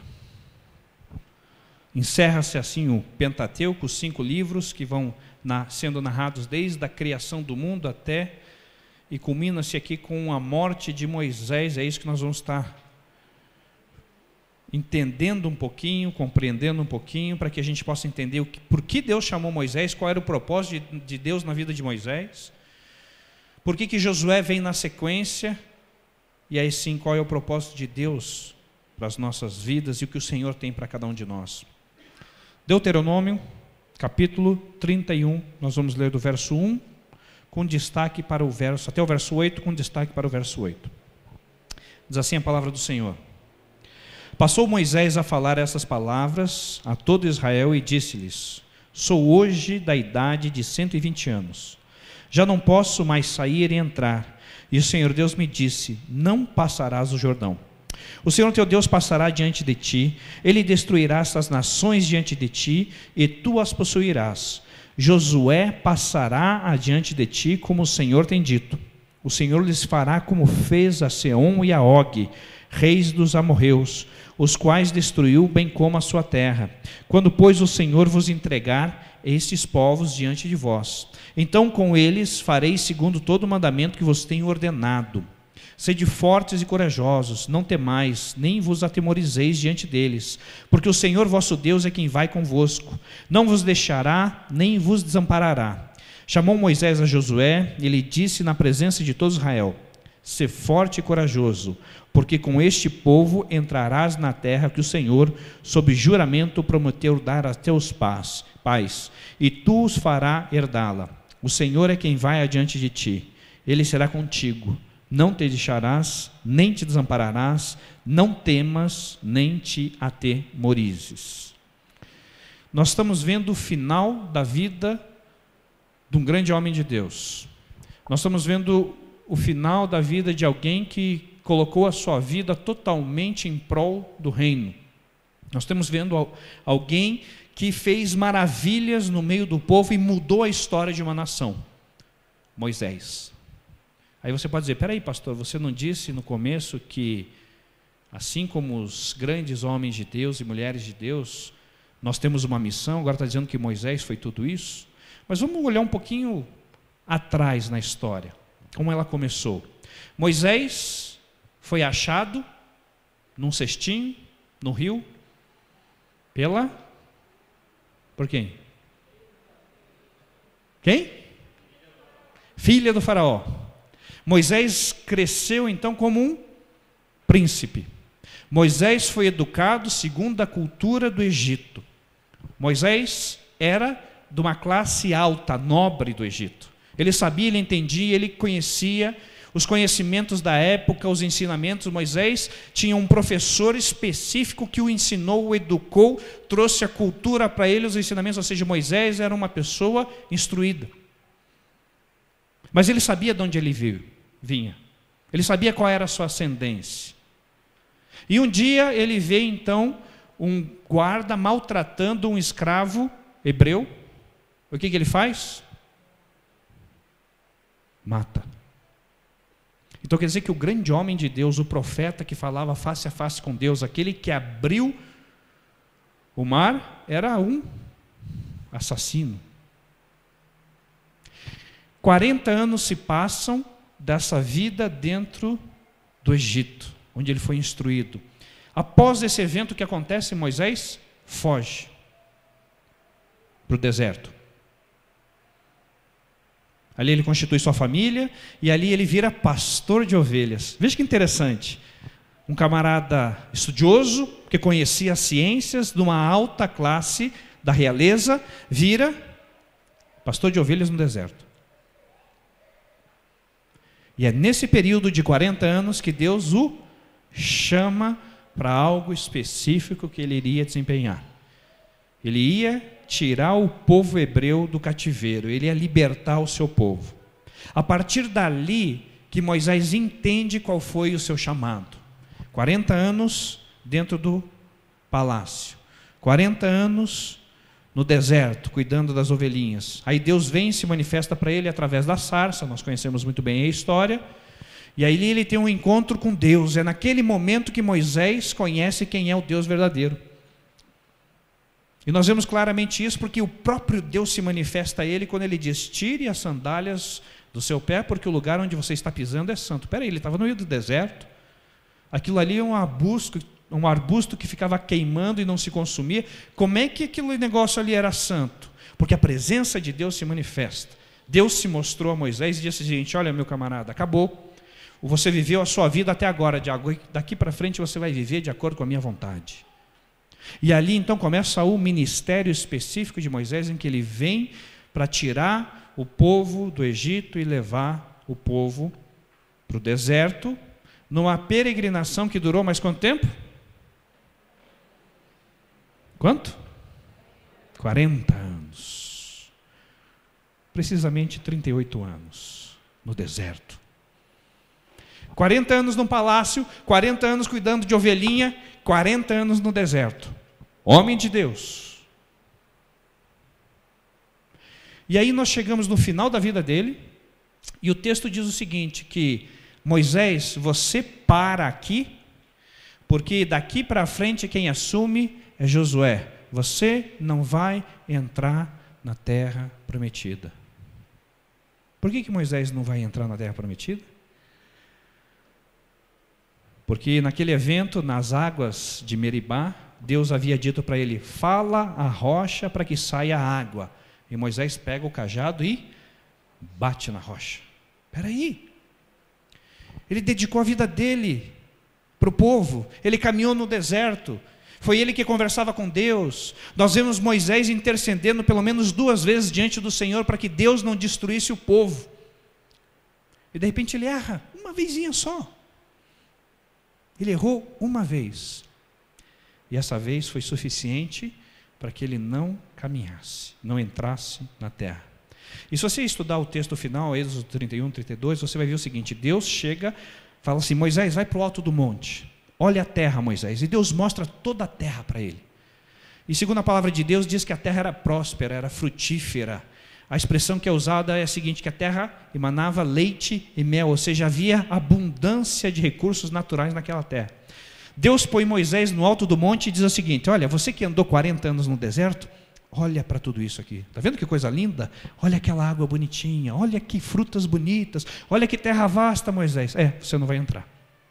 Encerra-se assim o Pentateuco, os cinco livros que vão na, sendo narrados desde a criação do mundo até, e culmina-se aqui com a morte de Moisés. É isso que nós vamos estar entendendo um pouquinho, compreendendo um pouquinho, para que a gente possa entender o que, por que Deus chamou Moisés, qual era o propósito de, de Deus na vida de Moisés, por que, que Josué vem na sequência, e aí sim, qual é o propósito de Deus para as nossas vidas e o que o Senhor tem para cada um de nós. Deuteronômio, capítulo trinta e um, nós vamos ler do verso um, com destaque para o verso, até o verso oito, com destaque para o verso oito. Diz assim a palavra do Senhor. Passou Moisés a falar essas palavras a todo Israel e disse-lhes: sou hoje da idade de cento e vinte anos, já não posso mais sair e entrar. E o Senhor Deus me disse: não passarás o Jordão. O Senhor teu Deus passará diante de ti, Ele destruirá estas nações diante de ti, e tu as possuirás. Josué passará adiante de ti, como o Senhor tem dito. O Senhor lhes fará como fez a Seom e a Og, reis dos amorreus, os quais destruiu, bem como a sua terra. Quando, pois, o Senhor vos entregar estes povos diante de vós, então com eles fareis segundo todo o mandamento que vos tenho ordenado. Sede fortes e corajosos, não temais, nem vos atemorizeis diante deles, porque o Senhor vosso Deus é quem vai convosco, não vos deixará, nem vos desamparará. Chamou Moisés a Josué e lhe disse na presença de todo Israel: sê forte e corajoso, porque com este povo entrarás na terra que o Senhor, sob juramento, prometeu dar a teus pais, pais, e tu os fará herdá-la. O Senhor é quem vai adiante de ti, ele será contigo. Não te deixarás, nem te desampararás, não temas, nem te atemorizes. Nós estamos vendo o final da vida de um grande homem de Deus. Nós estamos vendo o final da vida de alguém que colocou a sua vida totalmente em prol do reino. Nós estamos vendo alguém que fez maravilhas no meio do povo e mudou a história de uma nação. Moisés. Aí você pode dizer, peraí, pastor, você não disse no começo que, assim como os grandes homens de Deus e mulheres de Deus, nós temos uma missão, agora está dizendo que Moisés foi tudo isso? Mas vamos olhar um pouquinho atrás na história, como ela começou. Moisés foi achado num cestinho, no rio, pela... por quem? Quem? Filha do faraó. Moisés cresceu então como um príncipe. Moisés foi educado segundo a cultura do Egito. Moisés era de uma classe alta, nobre do Egito. Ele sabia, ele entendia, ele conhecia os conhecimentos da época, os ensinamentos. Moisés tinha um professor específico que o ensinou, o educou, trouxe a cultura para ele, os ensinamentos, ou seja, Moisés era uma pessoa instruída. Mas ele sabia de onde ele veio. Vinha. Ele sabia qual era a sua ascendência. E um dia ele vê então um guarda maltratando um escravo hebreu. O que que ele faz? Mata. Então quer dizer que o grande homem de Deus, o profeta que falava face a face com Deus, aquele que abriu o mar, era um assassino. quarenta anos se passam dessa vida dentro do Egito, onde ele foi instruído. Após esse evento que acontece, Moisés foge para o deserto. Ali ele constitui sua família e ali ele vira pastor de ovelhas. Veja que interessante. Um camarada estudioso, que conhecia as ciências, de uma alta classe da realeza, vira pastor de ovelhas no deserto. E é nesse período de quarenta anos que Deus o chama para algo específico que ele iria desempenhar. Ele ia tirar o povo hebreu do cativeiro, ele ia libertar o seu povo. A partir dali que Moisés entende qual foi o seu chamado. quarenta anos dentro do palácio, quarenta anos no deserto, cuidando das ovelhinhas. Aí Deus vem e se manifesta para ele através da sarça, nós conhecemos muito bem a história, e aí ele tem um encontro com Deus. É naquele momento que Moisés conhece quem é o Deus verdadeiro. E nós vemos claramente isso porque o próprio Deus se manifesta a ele quando ele diz: tire as sandálias do seu pé, porque o lugar onde você está pisando é santo. Espera aí, ele estava no meio do deserto, aquilo ali é um arbusto, um arbusto que ficava queimando e não se consumia. Como é que aquele negócio ali era santo? Porque a presença de Deus se manifesta. Deus se mostrou a Moisés e disse o seguinte: olha, meu camarada, acabou. Você viveu a sua vida até agora, daqui para frente você vai viver de acordo com a minha vontade. E ali então começa o ministério específico de Moisés, em que ele vem para tirar o povo do Egito e levar o povo para o deserto, numa peregrinação que durou mais quanto tempo? Quanto? quarenta anos. Precisamente trinta e oito anos no deserto. quarenta anos no palácio, quarenta anos cuidando de ovelhinha, quarenta anos no deserto. Homem de Deus. E aí nós chegamos no final da vida dele, e o texto diz o seguinte, que Moisés, você para aqui, porque daqui para frente quem assume é Josué. Você não vai entrar na terra prometida. Por que que Moisés não vai entrar na terra prometida? Porque naquele evento, nas águas de Meribá, Deus havia dito para ele, fala a rocha para que saia água. E Moisés pega o cajado e bate na rocha. Espera aí. Ele dedicou a vida dele para o povo. Ele caminhou no deserto. Foi ele que conversava com Deus. Nós vemos Moisés intercedendo pelo menos duas vezes diante do Senhor para que Deus não destruísse o povo. E de repente ele erra, uma vezinha só. Ele errou uma vez. E essa vez foi suficiente para que ele não caminhasse, não entrasse na terra. E se você estudar o texto final, Êxodo trinta e um, trinta e dois, você vai ver o seguinte, Deus chega, fala assim, Moisés, vai para o alto do monte, olha a terra, Moisés, e Deus mostra toda a terra para ele. E segundo a palavra de Deus, diz que a terra era próspera, era frutífera. A expressão que é usada é a seguinte, que a terra emanava leite e mel, ou seja, havia abundância de recursos naturais naquela terra. Deus põe Moisés no alto do monte e diz o seguinte, olha, você que andou quarenta anos no deserto, olha para tudo isso aqui, está vendo que coisa linda? Olha aquela água bonitinha, olha que frutas bonitas, olha que terra vasta, Moisés. É, você não vai entrar.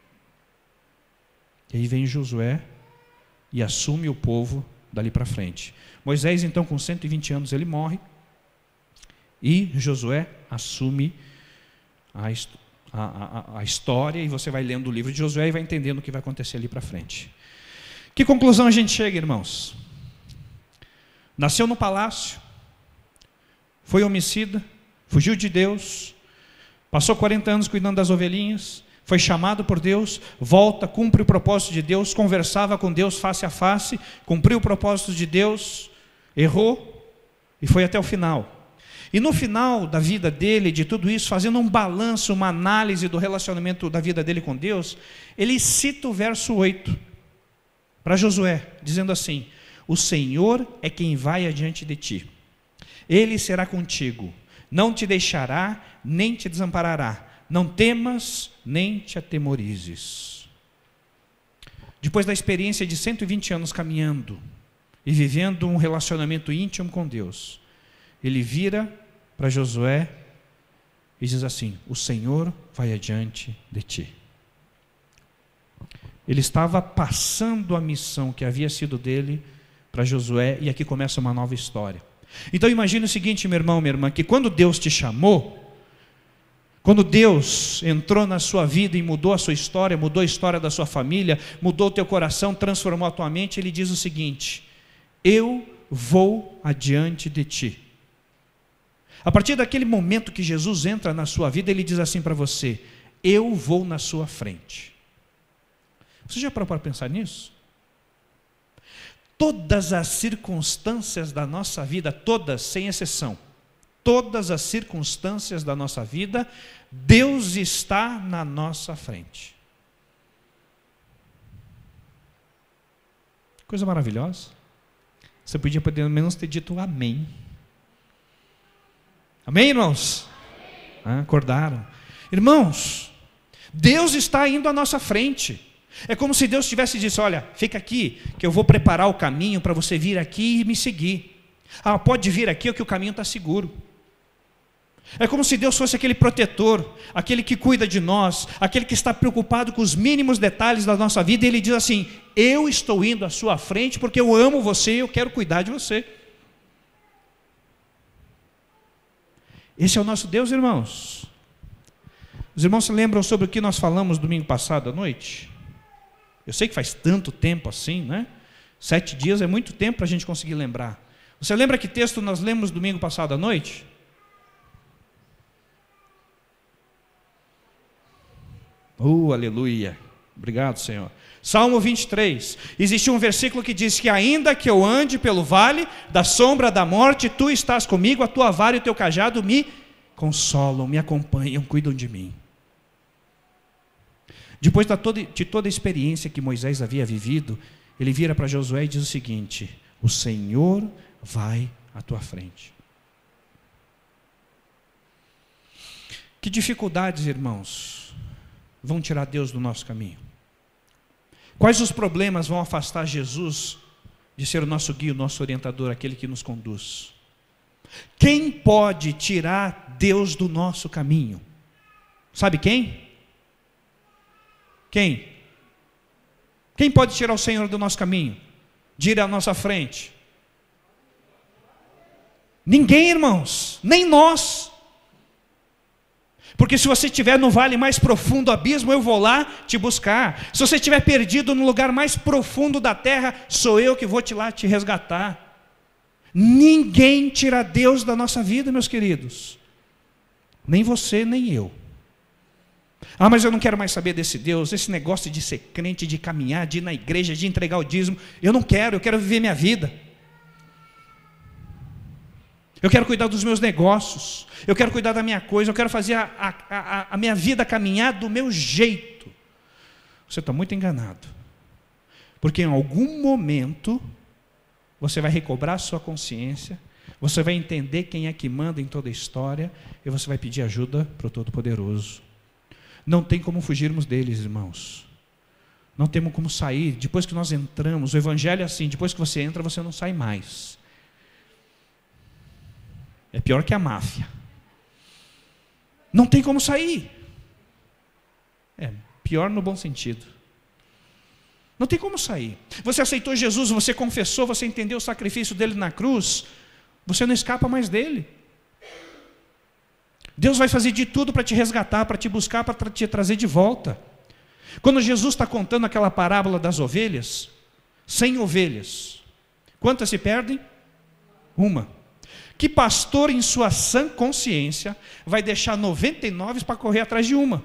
E aí vem Josué e assume o povo dali para frente. Moisés então com cento e vinte anos ele morre e Josué assume a história. A, a, a história, e você vai lendo o livro de Josué e vai entendendo o que vai acontecer ali para frente. Que conclusão a gente chega, irmãos? Nasceu no palácio, foi homicida, fugiu de Deus, passou quarenta anos cuidando das ovelhinhas, foi chamado por Deus, volta, cumpre o propósito de Deus, conversava com Deus face a face, cumpriu o propósito de Deus, errou e foi até o final. E no final da vida dele, de tudo isso, fazendo um balanço, uma análise do relacionamento da vida dele com Deus, ele cita o verso oito para Josué, dizendo assim, o Senhor é quem vai adiante de ti, Ele será contigo, não te deixará, nem te desamparará, não temas, nem te atemorizes. Depois da experiência de cento e vinte anos caminhando e vivendo um relacionamento íntimo com Deus, ele vira para Josué e diz assim, o Senhor vai adiante de ti. Ele estava passando a missão que havia sido dele para Josué, e aqui começa uma nova história. Então imagine o seguinte, meu irmão, minha irmã, que quando Deus te chamou, quando Deus entrou na sua vida e mudou a sua história, mudou a história da sua família, mudou o teu coração, transformou a tua mente, Ele diz o seguinte, eu vou adiante de ti. A partir daquele momento que Jesus entra na sua vida, Ele diz assim para você, eu vou na sua frente. Você já parou para pensar nisso? Todas as circunstâncias da nossa vida, todas, sem exceção, todas as circunstâncias da nossa vida, Deus está na nossa frente. Coisa maravilhosa. Você podia pelo menos ter dito amém. Amém, irmãos? Ah, acordaram. Irmãos, Deus está indo à nossa frente. É como se Deus tivesse dito, olha, fica aqui, que eu vou preparar o caminho para você vir aqui e me seguir. Ah, pode vir aqui, que o caminho está seguro. É como se Deus fosse aquele protetor, aquele que cuida de nós, aquele que está preocupado com os mínimos detalhes da nossa vida, e Ele diz assim, eu estou indo à sua frente porque eu amo você e eu quero cuidar de você. Esse é o nosso Deus, irmãos. Os irmãos se lembram sobre o que nós falamos domingo passado à noite? Eu sei que faz tanto tempo assim, né? Sete dias é muito tempo para a gente conseguir lembrar. Você lembra que texto nós lemos domingo passado à noite? Oh, aleluia. Obrigado, Senhor. Salmo vinte e três. Existe um versículo que diz que ainda que eu ande pelo vale da sombra da morte, tu estás comigo, a tua vara e o teu cajado me consolam, me acompanham, cuidam de mim. Depois de toda, de toda a experiência que Moisés havia vivido, ele vira para Josué e diz o seguinte, o Senhor vai à tua frente. Que dificuldades, irmãos, vão tirar Deus do nosso caminho? Quais os problemas vão afastar Jesus de ser o nosso guia, o nosso orientador, aquele que nos conduz? Quem pode tirar Deus do nosso caminho? Sabe quem? Quem? Quem pode tirar o Senhor do nosso caminho? De ir à nossa frente? Ninguém, irmãos, nem nós. Porque se você estiver no vale mais profundo do abismo, eu vou lá te buscar. Se você estiver perdido no lugar mais profundo da terra, sou eu que vou te lá te resgatar. Ninguém tira Deus da nossa vida, meus queridos. Nem você, nem eu. Ah, mas eu não quero mais saber desse Deus, esse negócio de ser crente, de caminhar, de ir na igreja, de entregar o dízimo. Eu não quero, eu quero viver minha vida. Eu quero cuidar dos meus negócios, eu quero cuidar da minha coisa, eu quero fazer a, a, a, a minha vida caminhar do meu jeito. Você está muito enganado. Porque em algum momento você vai recobrar a sua consciência, você vai entender quem é que manda em toda a história e você vai pedir ajuda para o Todo-Poderoso. Não tem como fugirmos deles, irmãos. Não temos como sair. Depois que nós entramos, o Evangelho é assim, depois que você entra, você não sai mais. É pior que a máfia. Não tem como sair. É pior no bom sentido. Não tem como sair. Você aceitou Jesus, você confessou, você entendeu o sacrifício dele na cruz, você não escapa mais dele. Deus vai fazer de tudo para te resgatar, para te buscar, para te trazer de volta. Quando Jesus está contando aquela parábola das ovelhas, cem ovelhas, quantas se perdem? Uma. Que pastor em sua sã consciência vai deixar noventa e nove para correr atrás de uma?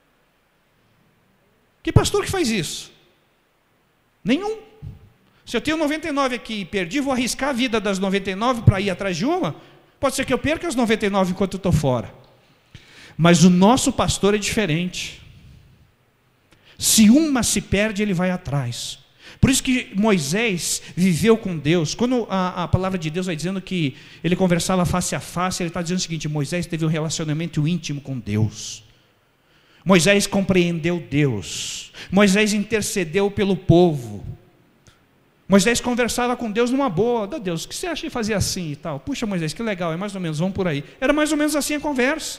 Que pastor que faz isso? Nenhum. Se eu tenho noventa e nove aqui e perdi, vou arriscar a vida das noventa e nove para ir atrás de uma? Pode ser que eu perca as noventa e nove enquanto eu estou fora. Mas o nosso pastor é diferente. Se uma se perde, ele vai atrás. Por isso que Moisés viveu com Deus. Quando a, a palavra de Deus vai dizendo que ele conversava face a face, ele está dizendo o seguinte: Moisés teve um relacionamento íntimo com Deus. Moisés compreendeu Deus. Moisés intercedeu pelo povo. Moisés conversava com Deus numa boa. Oh, Deus, o que você acha de fazer assim e tal? Puxa, Moisés, que legal, é mais ou menos, vamos por aí. Era mais ou menos assim a conversa.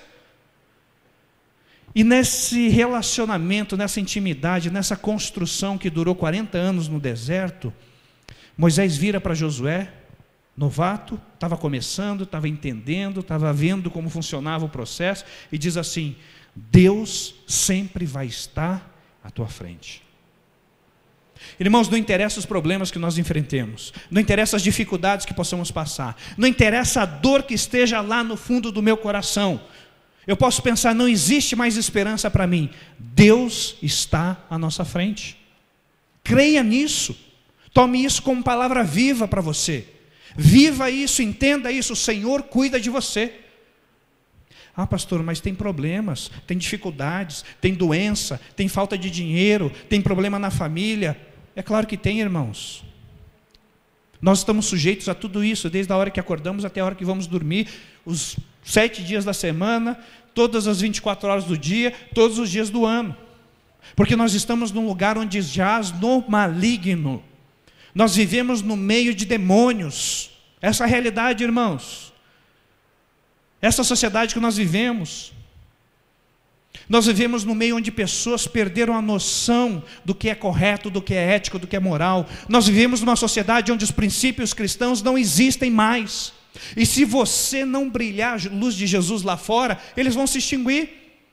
E nesse relacionamento, nessa intimidade, nessa construção que durou quarenta anos no deserto, Moisés vira para Josué, novato, estava começando, estava entendendo, estava vendo como funcionava o processo, e diz assim: Deus sempre vai estar à tua frente. Irmãos, não interessa os problemas que nós enfrentemos, não interessa as dificuldades que possamos passar, não interessa a dor que esteja lá no fundo do meu coração. Eu posso pensar, não existe mais esperança para mim. Deus está à nossa frente. Creia nisso. Tome isso como palavra viva para você. Viva isso, entenda isso. O Senhor cuida de você. Ah, pastor, mas tem problemas, tem dificuldades, tem doença, tem falta de dinheiro, tem problema na família. É claro que tem, irmãos. Nós estamos sujeitos a tudo isso, desde a hora que acordamos até a hora que vamos dormir, os sete dias da semana, todas as vinte e quatro horas do dia, todos os dias do ano. Porque nós estamos num lugar onde jaz no maligno. Nós vivemos no meio de demônios. Essa é a realidade, irmãos. Essa sociedade que nós vivemos. Nós vivemos no meio onde pessoas perderam a noção do que é correto, do que é ético, do que é moral. Nós vivemos numa sociedade onde os princípios cristãos não existem mais. E se você não brilhar a luz de Jesus lá fora, eles vão se extinguir.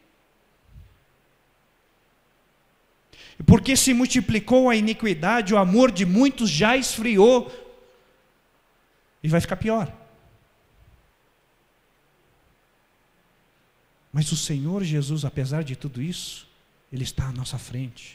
Porque se multiplicou a iniquidade, o amor de muitos já esfriou. E vai ficar pior. Mas o Senhor Jesus, apesar de tudo isso, Ele está à nossa frente.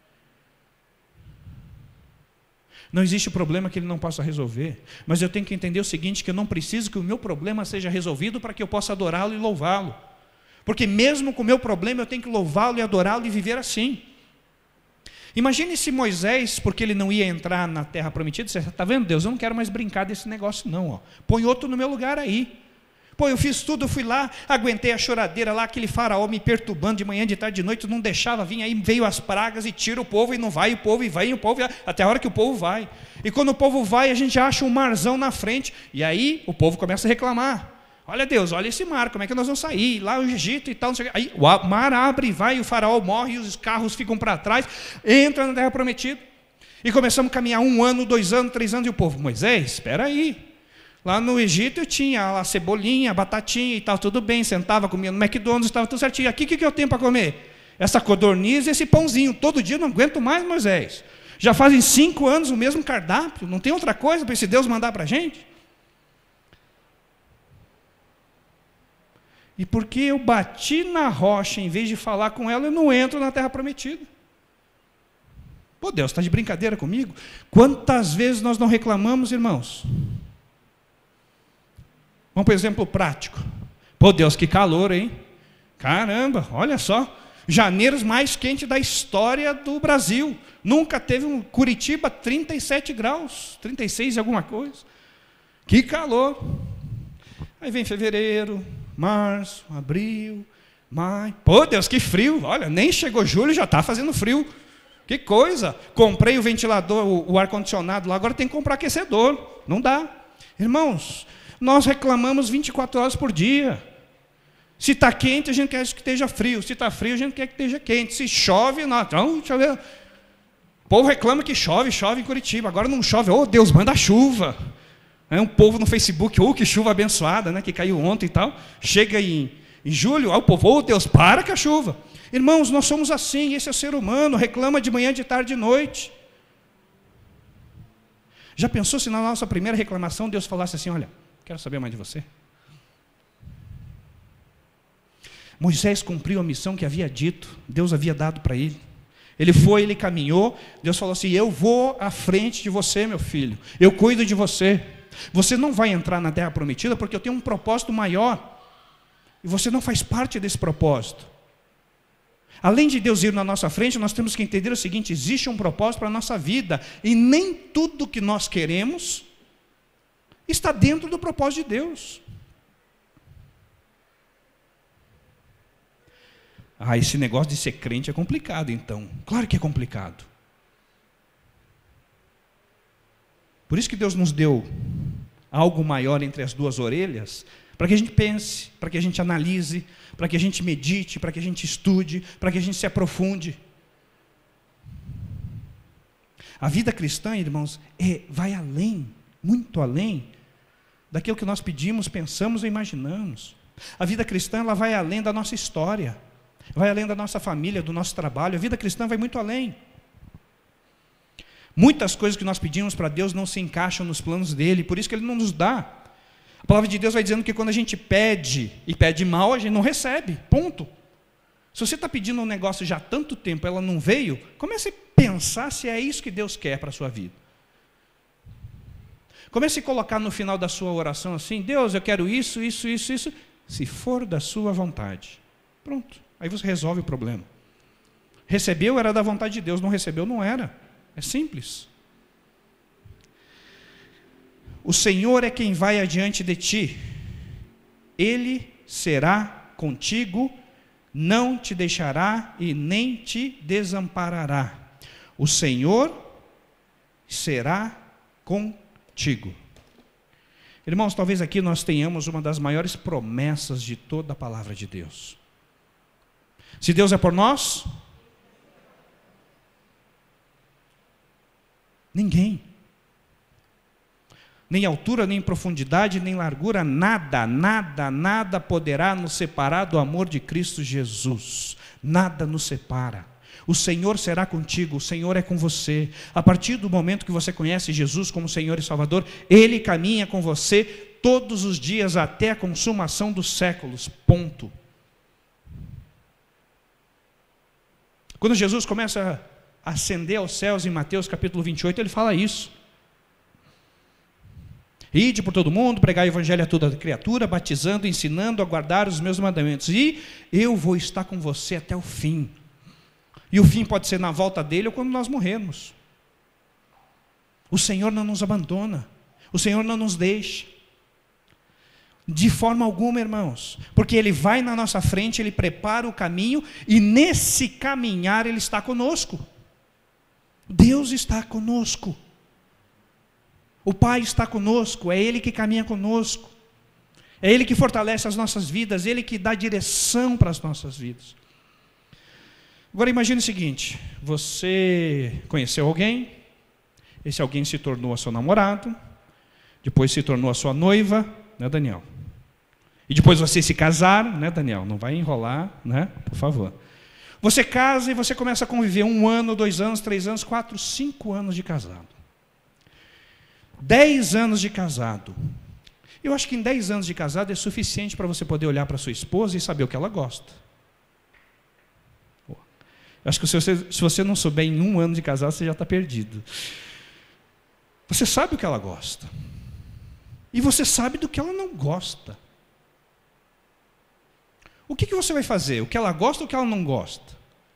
Não existe problema que Ele não possa resolver. Mas eu tenho que entender o seguinte, que eu não preciso que o meu problema seja resolvido para que eu possa adorá-lo e louvá-lo. Porque mesmo com o meu problema, eu tenho que louvá-lo e adorá-lo e viver assim. Imagine se Moisés, porque ele não ia entrar na terra prometida, disse: está vendo, Deus, eu não quero mais brincar desse negócio não. Ó. Põe outro no meu lugar aí. Pô, eu fiz tudo, eu fui lá, aguentei a choradeira lá, aquele faraó me perturbando de manhã, de tarde, de noite, não deixava vir, aí veio as pragas e tira o povo e não vai, o povo e vai, e o povo, até a hora que o povo vai. E quando o povo vai, a gente acha um marzão na frente, e aí o povo começa a reclamar. Olha Deus, olha esse mar, como é que nós vamos sair? Lá o Egito e tal, não sei o que. Aí o mar abre e vai, e o faraó morre, e os carros ficam para trás, entra na terra prometida. E começamos a caminhar um ano, dois anos, três anos, e o povo, Moisés, espera aí. Lá no Egito eu tinha a cebolinha, a batatinha e tal, tudo bem, sentava, comia no McDonald's, estava tudo certinho. Aqui o que, que eu tenho para comer? Essa codorniz e esse pãozinho. Todo dia eu não aguento mais, Moisés. Já fazem cinco anos o mesmo cardápio, não tem outra coisa para esse Deus mandar para a gente? E porque eu bati na rocha, em vez de falar com ela, eu não entro na terra prometida. Pô, Deus, está de brincadeira comigo? Quantas vezes nós não reclamamos, irmãos? Vamos para um exemplo prático. Pô, Deus, que calor, hein? Caramba, olha só. Janeiro mais quente da história do Brasil. Nunca teve um Curitiba trinta e sete graus, trinta e seis alguma coisa. Que calor. Aí vem fevereiro, março, abril, maio. Pô, Deus, que frio. Olha, nem chegou julho, já está fazendo frio. Que coisa. Comprei o ventilador, o, o ar-condicionado lá, agora tem que comprar aquecedor. Não dá. Irmãos, nós reclamamos vinte e quatro horas por dia. Se está quente, a gente quer que esteja frio. Se está frio, a gente quer que esteja quente. Se chove, não. Então, deixa eu ver. O povo reclama que chove, chove em Curitiba. Agora não chove. Oh, Deus, manda chuva. É um povo no Facebook, oh, que chuva abençoada, né, que caiu ontem e tal. Chega em, em julho, o povo, oh, Deus, para com a chuva. Irmãos, nós somos assim, esse é o ser humano, reclama de manhã, de tarde, de noite. Já pensou se na nossa primeira reclamação Deus falasse assim, olha, quero saber mais de você? Moisés cumpriu a missão que havia dito, Deus havia dado para ele. Ele foi, ele caminhou, Deus falou assim, eu vou à frente de você, meu filho, eu cuido de você. Você não vai entrar na terra prometida porque eu tenho um propósito maior. E você não faz parte desse propósito. Além de Deus ir na nossa frente, nós temos que entender o seguinte, existe um propósito para a nossa vida. E nem tudo que nós queremos está dentro do propósito de Deus. Ah, esse negócio de ser crente é complicado, então. Claro que é complicado. Por isso que Deus nos deu algo maior entre as duas orelhas, para que a gente pense, para que a gente analise, para que a gente medite, para que a gente estude, para que a gente se aprofunde. A vida cristã, irmãos, é, vai além, muito além daquilo que nós pedimos, pensamos ou imaginamos. A vida cristã ela vai além da nossa história, vai além da nossa família, do nosso trabalho. A vida cristã vai muito além. Muitas coisas que nós pedimos para Deus não se encaixam nos planos dele, por isso que ele não nos dá. A palavra de Deus vai dizendo que quando a gente pede e pede mal, a gente não recebe, ponto. Se você está pedindo um negócio já há tanto tempo, ela não veio, comece a pensar se é isso que Deus quer para a sua vida. Comece a colocar no final da sua oração assim, Deus, eu quero isso, isso, isso, isso, se for da sua vontade. Pronto, aí você resolve o problema. Recebeu, era da vontade de Deus, não recebeu, não era. É simples. O Senhor é quem vai adiante de ti. Ele será contigo, não te deixará e nem te desamparará. O Senhor será contigo. Irmãos, talvez aqui nós tenhamos uma das maiores promessas de toda a palavra de Deus. Se Deus é por nós, ninguém, nem altura, nem profundidade, nem largura, nada, nada, nada poderá nos separar do amor de Cristo Jesus. Nada nos separa. O Senhor será contigo, o Senhor é com você. A partir do momento que você conhece Jesus como Senhor e Salvador, Ele caminha com você todos os dias até a consumação dos séculos, ponto. Quando Jesus começa a ascender aos céus em Mateus capítulo vinte e oito, ele fala isso. Ide por todo mundo, pregai o evangelho a toda criatura, batizando, ensinando a guardar os meus mandamentos. E eu vou estar com você até o fim. E o fim pode ser na volta dele ou quando nós morrermos. O Senhor não nos abandona. O Senhor não nos deixa. De forma alguma, irmãos, porque Ele vai na nossa frente, Ele prepara o caminho, e nesse caminhar Ele está conosco. Deus está conosco. O Pai está conosco, é Ele que caminha conosco. É Ele que fortalece as nossas vidas, Ele que dá direção para as nossas vidas. Agora imagine o seguinte, você conheceu alguém, esse alguém se tornou seu namorado, depois se tornou a sua noiva, né, Daniel? E depois vocês se casaram, né, Daniel? Não vai enrolar, né? Por favor. Você casa e você começa a conviver um ano, dois anos, três anos, quatro, cinco anos de casado. Dez anos de casado. Eu acho que em dez anos de casado é suficiente para você poder olhar para sua esposa e saber o que ela gosta. Eu acho que se você, se você não souber em um ano de casado, você já está perdido. Você sabe o que ela gosta. E você sabe do que ela não gosta. O que, que você vai fazer? O que ela gosta ou o que ela não gosta?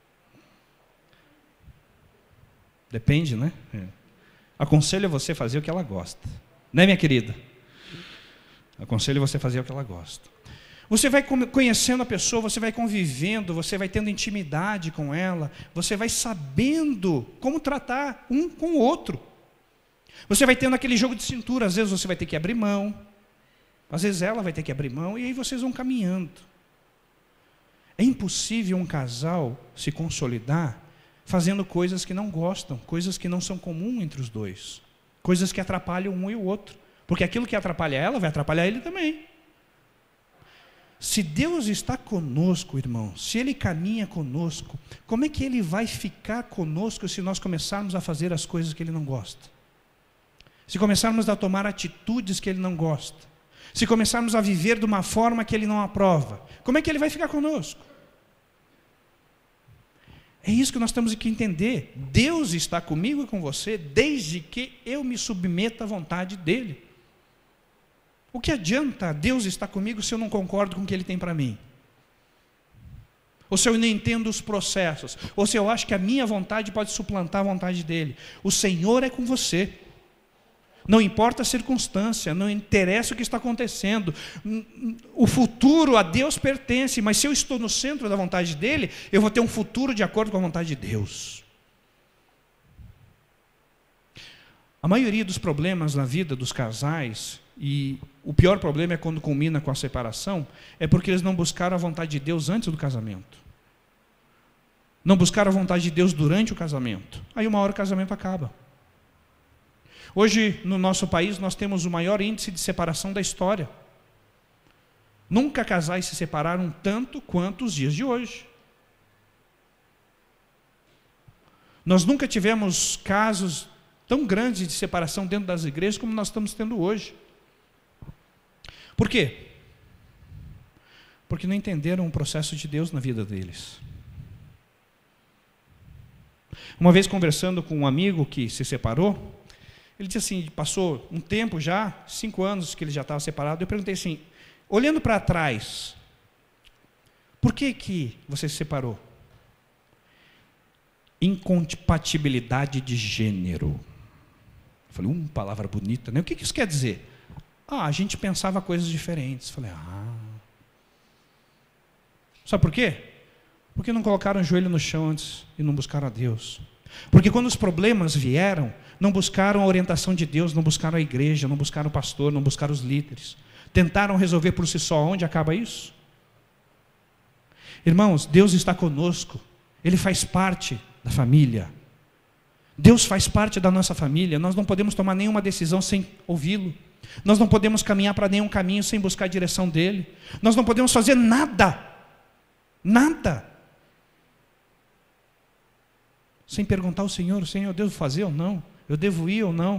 Depende, né? É. Aconselho você a fazer o que ela gosta. Né, minha querida? Aconselho você a fazer o que ela gosta. Você vai conhecendo a pessoa, você vai convivendo, você vai tendo intimidade com ela, você vai sabendo como tratar um com o outro. Você vai tendo aquele jogo de cintura, às vezes você vai ter que abrir mão, às vezes ela vai ter que abrir mão, e aí vocês vão caminhando. É impossível um casal se consolidar fazendo coisas que não gostam, coisas que não são comuns entre os dois, coisas que atrapalham um e o outro, porque aquilo que atrapalha ela vai atrapalhar ele também. Se Deus está conosco, irmão, se Ele caminha conosco, como é que Ele vai ficar conosco se nós começarmos a fazer as coisas que Ele não gosta? Se começarmos a tomar atitudes que Ele não gosta? Se começarmos a viver de uma forma que Ele não aprova, como é que Ele vai ficar conosco? É isso que nós temos que entender. Deus está comigo e com você desde que eu me submeta à vontade dEle. O que adianta Deus estar comigo se eu não concordo com o que Ele tem para mim? Ou se eu não entendo os processos? Ou se eu acho que a minha vontade pode suplantar a vontade dEle? O Senhor é com você. Não importa a circunstância, não interessa o que está acontecendo. O futuro a Deus pertence, mas se eu estou no centro da vontade dEle, eu vou ter um futuro de acordo com a vontade de Deus. A maioria dos problemas na vida dos casais, e o pior problema é quando culmina com a separação, é porque eles não buscaram a vontade de Deus antes do casamento. Não buscaram a vontade de Deus durante o casamento. Aí uma hora o casamento acaba. Hoje, no nosso país, nós temos o maior índice de separação da história. Nunca casais se separaram tanto quanto os dias de hoje. Nós nunca tivemos casos tão grandes de separação dentro das igrejas como nós estamos tendo hoje. Por quê? Porque não entenderam o processo de Deus na vida deles. Uma vez conversando com um amigo que se separou, ele disse assim, passou um tempo já, cinco anos que ele já estava separado, eu perguntei assim, olhando para trás, por que que você se separou? Incompatibilidade de gênero. Eu falei, uma palavra bonita, né? O que que isso quer dizer? Ah, a gente pensava coisas diferentes. Eu falei, ah. Sabe por quê? Porque não colocaram o joelho no chão antes e não buscaram a Deus. Porque quando os problemas vieram, não buscaram a orientação de Deus, não buscaram a igreja, não buscaram o pastor, não buscaram os líderes. Tentaram resolver por si só. Onde acaba isso? Irmãos, Deus está conosco. Ele faz parte da família. Deus faz parte da nossa família. Nós não podemos tomar nenhuma decisão sem ouvi-lo. Nós não podemos caminhar para nenhum caminho sem buscar a direção dEle. Nós não podemos fazer nada. Nada. Sem perguntar ao Senhor, Senhor, eu devo fazer ou não? Eu devo ir ou não?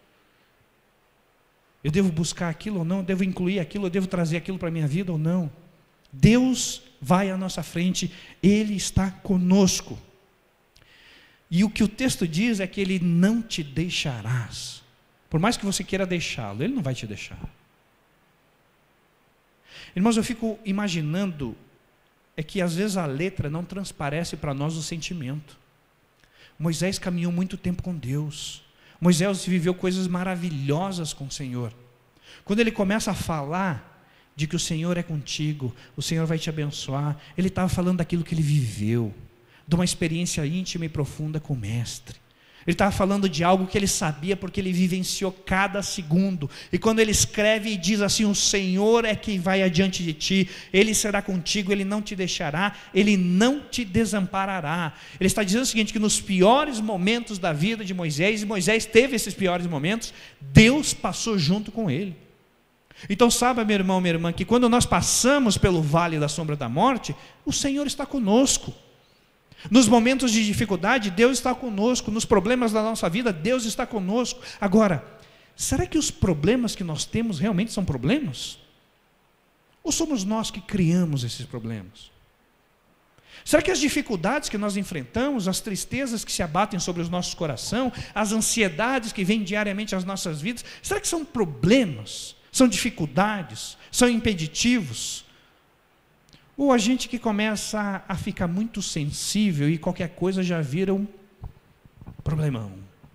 Eu devo buscar aquilo ou não? Eu devo incluir aquilo? Eu devo trazer aquilo para a minha vida ou não? Deus vai à nossa frente, Ele está conosco. E o que o texto diz é que Ele não te deixarás. Por mais que você queira deixá-lo, Ele não vai te deixar. Irmãos, eu fico imaginando, é que às vezes a letra não transparece para nós o sentimento. Moisés caminhou muito tempo com Deus. Moisés viveu coisas maravilhosas com o Senhor. Quando ele começa a falar, de que o Senhor é contigo, o Senhor vai te abençoar. Ele estava falando daquilo que ele viveu, de uma experiência íntima e profunda com o Mestre. Ele estava falando de algo que ele sabia porque ele vivenciou cada segundo. E quando ele escreve e diz assim, o Senhor é quem vai adiante de ti, Ele será contigo, Ele não te deixará, Ele não te desamparará. Ele está dizendo o seguinte, que nos piores momentos da vida de Moisés, e Moisés teve esses piores momentos, Deus passou junto com ele. Então sabe, meu irmão, minha irmã, que quando nós passamos pelo vale da sombra da morte, o Senhor está conosco. Nos momentos de dificuldade, Deus está conosco. Nos problemas da nossa vida, Deus está conosco. Agora, será que os problemas que nós temos realmente são problemas? Ou somos nós que criamos esses problemas? Será que as dificuldades que nós enfrentamos, as tristezas que se abatem sobre os nossos corações, as ansiedades que vêm diariamente às nossas vidas, será que são problemas? São dificuldades? São impeditivos? Ou a gente que começa a ficar muito sensível e qualquer coisa já vira um problemão.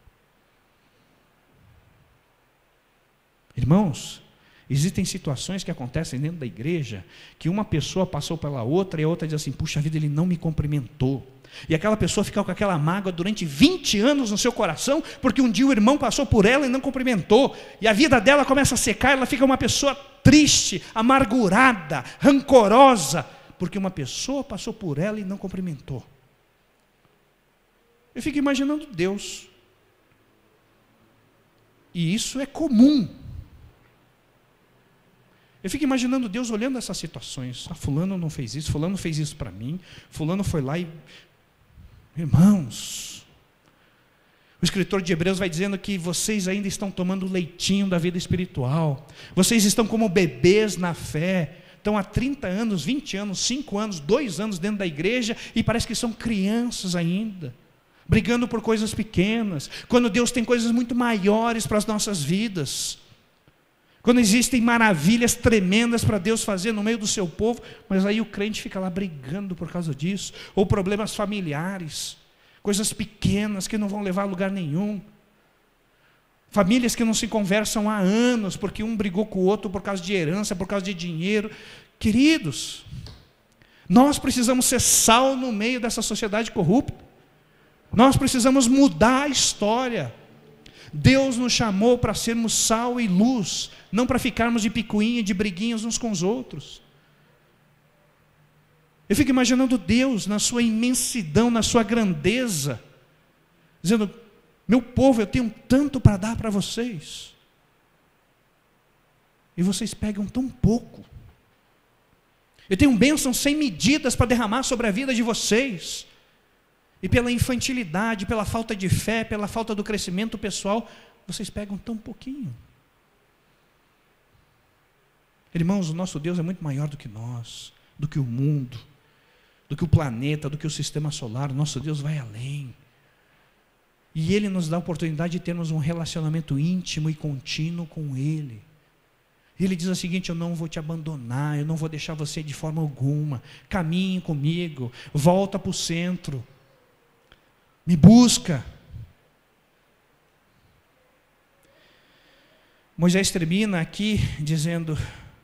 Irmãos, existem situações que acontecem dentro da igreja, que uma pessoa passou pela outra e a outra diz assim, puxa vida, ele não me cumprimentou. E aquela pessoa fica com aquela mágoa durante vinte anos no seu coração, porque um dia o irmão passou por ela e não cumprimentou. E a vida dela começa a secar, ela fica uma pessoa triste, amargurada, rancorosa, porque uma pessoa passou por ela e não cumprimentou. Eu fico imaginando Deus. E isso é comum. Eu fico imaginando Deus olhando essas situações. Ah, fulano não fez isso, fulano fez isso para mim, fulano foi lá e... Irmãos, o escritor de Hebreus vai dizendo que vocês ainda estão tomando o leitinho da vida espiritual. Vocês estão como bebês na fé. Estão há trinta anos, vinte anos, cinco anos, dois anos dentro da igreja e parece que são crianças ainda, brigando por coisas pequenas, quando Deus tem coisas muito maiores para as nossas vidas. Quando existem maravilhas tremendas para Deus fazer no meio do seu povo, mas aí o crente fica lá brigando por causa disso, ou problemas familiares, coisas pequenas que não vão levar a lugar nenhum, famílias que não se conversam há anos, porque um brigou com o outro por causa de herança, por causa de dinheiro. Queridos, nós precisamos ser sal no meio dessa sociedade corrupta, nós precisamos mudar a história. Deus nos chamou para sermos sal e luz, não para ficarmos de picuinha, de briguinhas uns com os outros. Eu fico imaginando Deus na sua imensidão, na sua grandeza, dizendo, meu povo, eu tenho tanto para dar para vocês, e vocês pegam tão pouco. Eu tenho bênçãos sem medidas para derramar sobre a vida de vocês, e pela infantilidade, pela falta de fé, pela falta do crescimento pessoal, vocês pegam tão pouquinho. Irmãos, o nosso Deus é muito maior do que nós, do que o mundo, do que o planeta, do que o sistema solar. O nosso Deus vai além. E Ele nos dá a oportunidade de termos um relacionamento íntimo e contínuo com Ele. Ele diz o seguinte, eu não vou te abandonar, eu não vou deixar você de forma alguma. Caminhe comigo, volta para o centro. Me busca. Moisés termina aqui dizendo,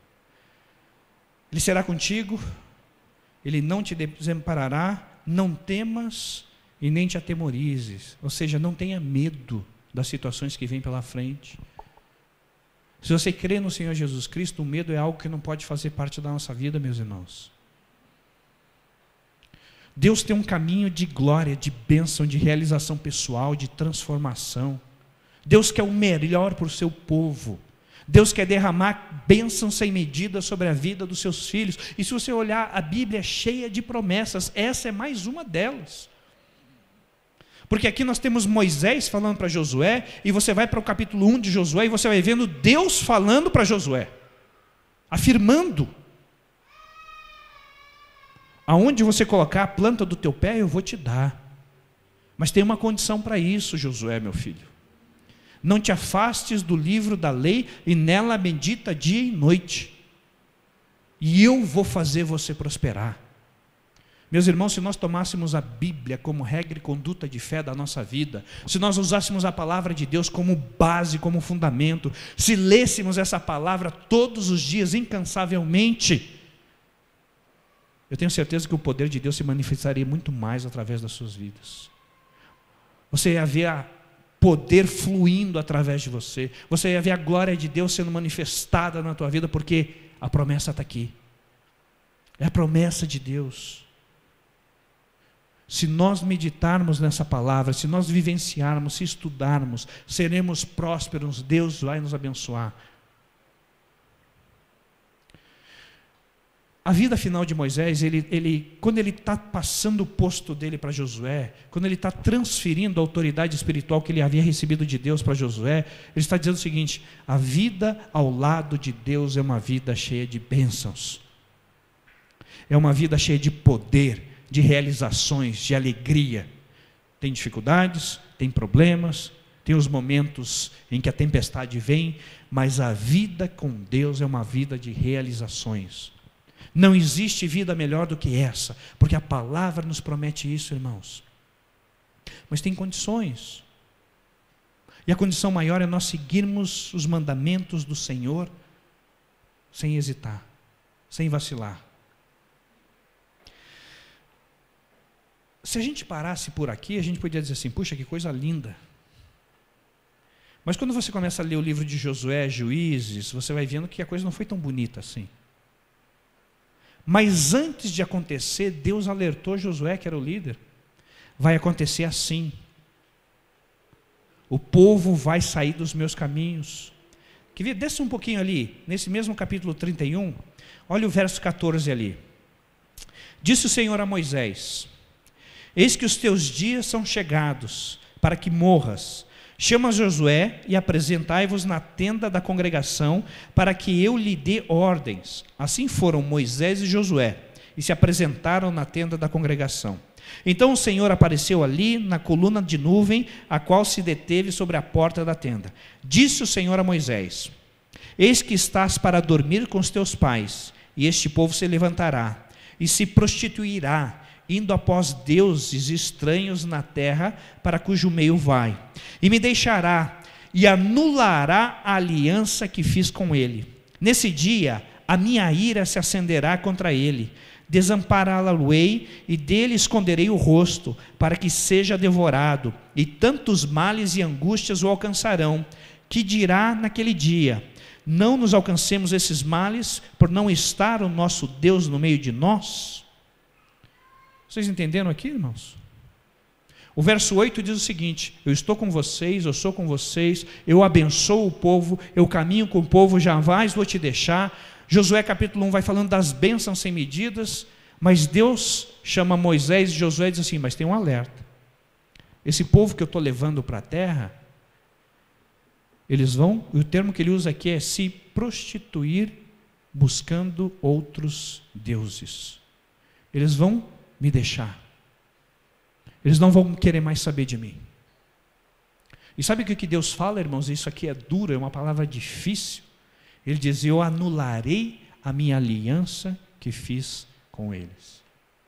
Ele será contigo, Ele não te desamparará, não temas e nem te atemorizes. Ou seja, não tenha medo das situações que vêm pela frente. Se você crê no Senhor Jesus Cristo, o medo é algo que não pode fazer parte da nossa vida, meus irmãos. Deus tem um caminho de glória, de bênção, de realização pessoal, de transformação. Deus quer o melhor para o seu povo. Deus quer derramar bênção sem medida sobre a vida dos seus filhos. E se você olhar, a Bíblia é cheia de promessas. Essa é mais uma delas. Porque aqui nós temos Moisés falando para Josué, e você vai para o capítulo um de Josué, e você vai vendo Deus falando para Josué, afirmando, aonde você colocar a planta do teu pé, eu vou te dar. Mas tem uma condição para isso, Josué, meu filho. Não te afastes do livro da lei, e nela medita dia e noite. E eu vou fazer você prosperar. Meus irmãos, se nós tomássemos a Bíblia como regra e conduta de fé da nossa vida, se nós usássemos a palavra de Deus como base, como fundamento, se lêssemos essa palavra todos os dias, incansavelmente, eu tenho certeza que o poder de Deus se manifestaria muito mais através das suas vidas. Você ia ver a poder fluindo através de você, você ia ver a glória de Deus sendo manifestada na tua vida, porque a promessa está aqui, é a promessa de Deus. Se nós meditarmos nessa palavra, se nós vivenciarmos, se estudarmos, seremos prósperos, Deus vai nos abençoar. A vida final de Moisés, ele, ele, quando ele está passando o posto dele para Josué, quando ele está transferindo a autoridade espiritual que ele havia recebido de Deus para Josué, ele está dizendo o seguinte: a vida ao lado de Deus é uma vida cheia de bênçãos, é uma vida cheia de poder, de realizações, de alegria. Tem dificuldades, tem problemas, tem os momentos em que a tempestade vem, mas a vida com Deus é uma vida de realizações. Não existe vida melhor do que essa, porque a palavra nos promete isso, irmãos. Mas tem condições. E a condição maior é nós seguirmos os mandamentos do Senhor sem hesitar, sem vacilar. Se a gente parasse por aqui, a gente podia dizer assim: puxa, que coisa linda. Mas quando você começa a ler o livro de Josué, Juízes, você vai vendo que a coisa não foi tão bonita assim. Mas antes de acontecer, Deus alertou Josué, que era o líder: vai acontecer assim. O povo vai sair dos meus caminhos. Quer ver? Desce um pouquinho ali, nesse mesmo capítulo trinta e um, olha o verso catorze ali. Disse o Senhor a Moisés: eis que os teus dias são chegados, para que morras. Chama Josué e apresentai-vos na tenda da congregação, para que eu lhe dê ordens. Assim foram Moisés e Josué, e se apresentaram na tenda da congregação. Então o Senhor apareceu ali, na coluna de nuvem, a qual se deteve sobre a porta da tenda. Disse o Senhor a Moisés: eis que estás para dormir com os teus pais, e este povo se levantará, e se prostituirá, indo após deuses estranhos na terra, para cujo meio vai, e me deixará, e anulará a aliança que fiz com ele. Nesse dia, a minha ira se acenderá contra ele, desampará-lo-ei, e dele esconderei o rosto, para que seja devorado, e tantos males e angústias o alcançarão, que dirá naquele dia: não nos alcancemos esses males, por não estar o nosso Deus no meio de nós? Vocês entenderam aqui, irmãos? O verso oito diz o seguinte: eu estou com vocês, eu sou com vocês, eu abençoo o povo, eu caminho com o povo, jamais vou te deixar. Josué capítulo um vai falando das bênçãos sem medidas, mas Deus chama Moisés e Josué e diz assim: mas tem um alerta. Esse povo que eu estou levando para a terra, eles vão, e o termo que ele usa aqui é se prostituir buscando outros deuses. Eles vão me deixar. Eles não vão querer mais saber de mim. E sabe o que Deus fala, irmãos? Isso aqui é duro, é uma palavra difícil. Ele diz: eu anularei a minha aliança que fiz com eles.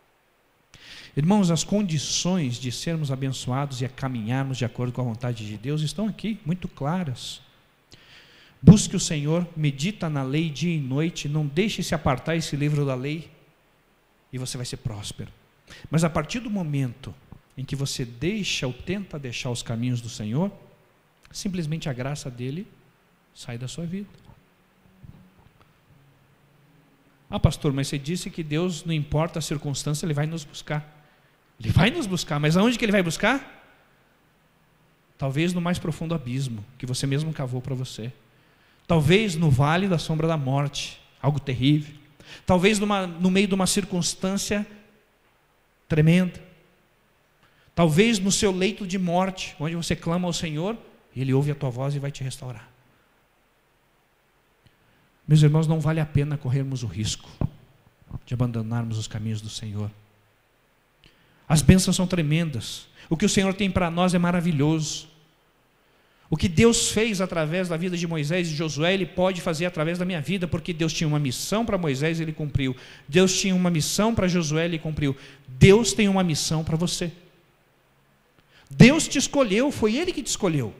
Irmãos, as condições de sermos abençoados e a caminharmos de acordo com a vontade de Deus estão aqui, muito claras. Busque o Senhor, medita na lei dia e noite, não deixe se apartar esse livro da lei, e você vai ser próspero. Mas a partir do momento em que você deixa ou tenta deixar os caminhos do Senhor, simplesmente a graça dele sai da sua vida. Ah, pastor, mas você disse que Deus, não importa a circunstância, Ele vai nos buscar. Ele vai nos buscar, mas aonde que Ele vai buscar? Talvez no mais profundo abismo, que você mesmo cavou para você. Talvez no vale da sombra da morte, algo terrível. Talvez numa, no meio de uma circunstância tremenda. Talvez no seu leito de morte, onde você clama ao Senhor, Ele ouve a tua voz e vai te restaurar. Meus irmãos, não vale a pena corrermos o risco de abandonarmos os caminhos do Senhor. As bênçãos são tremendas. O que o Senhor tem para nós é maravilhoso. O que Deus fez através da vida de Moisés e Josué, Ele pode fazer através da minha vida, porque Deus tinha uma missão para Moisés e Ele cumpriu. Deus tinha uma missão para Josué e Ele cumpriu. Deus tem uma missão para você. Deus te escolheu, foi Ele que te escolheu.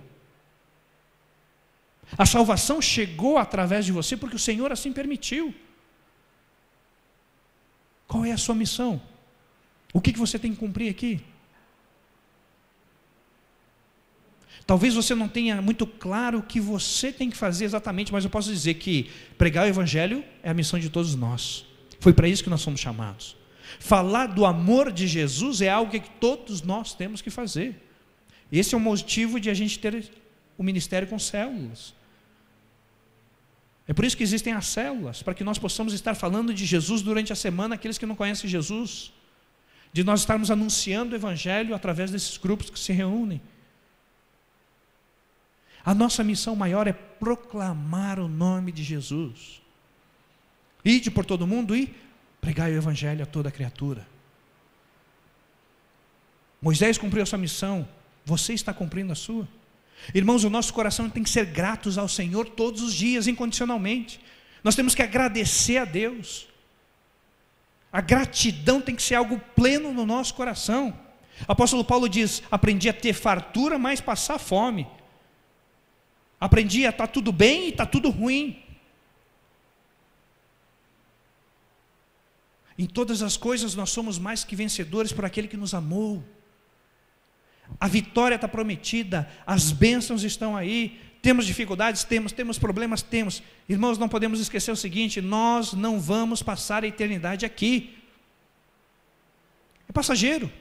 A salvação chegou através de você porque o Senhor assim permitiu. Qual é a sua missão? O que você tem que cumprir aqui? Talvez você não tenha muito claro o que você tem que fazer exatamente, mas eu posso dizer que pregar o Evangelho é a missão de todos nós. Foi para isso que nós fomos chamados. Falar do amor de Jesus é algo que todos nós temos que fazer. Esse é o motivo de a gente ter o ministério com células. É por isso que existem as células, para que nós possamos estar falando de Jesus durante a semana, aqueles que não conhecem Jesus. De nós estarmos anunciando o Evangelho através desses grupos que se reúnem. A nossa missão maior é proclamar o nome de Jesus. Ide por todo mundo e pregai o Evangelho a toda criatura. Moisés cumpriu a sua missão, você está cumprindo a sua? Irmãos, o nosso coração tem que ser gratos ao Senhor todos os dias, incondicionalmente. Nós temos que agradecer a Deus. A gratidão tem que ser algo pleno no nosso coração. O apóstolo Paulo diz, aprendi a ter fartura, mas passar fome. Aprendi a estar tudo bem e está tudo ruim. Em todas as coisas nós somos mais que vencedores por aquele que nos amou. A vitória está prometida, as bênçãos estão aí. Temos dificuldades? Temos. Temos problemas? Temos. Irmãos, não podemos esquecer o seguinte, nós não vamos passar a eternidade aqui. É passageiro.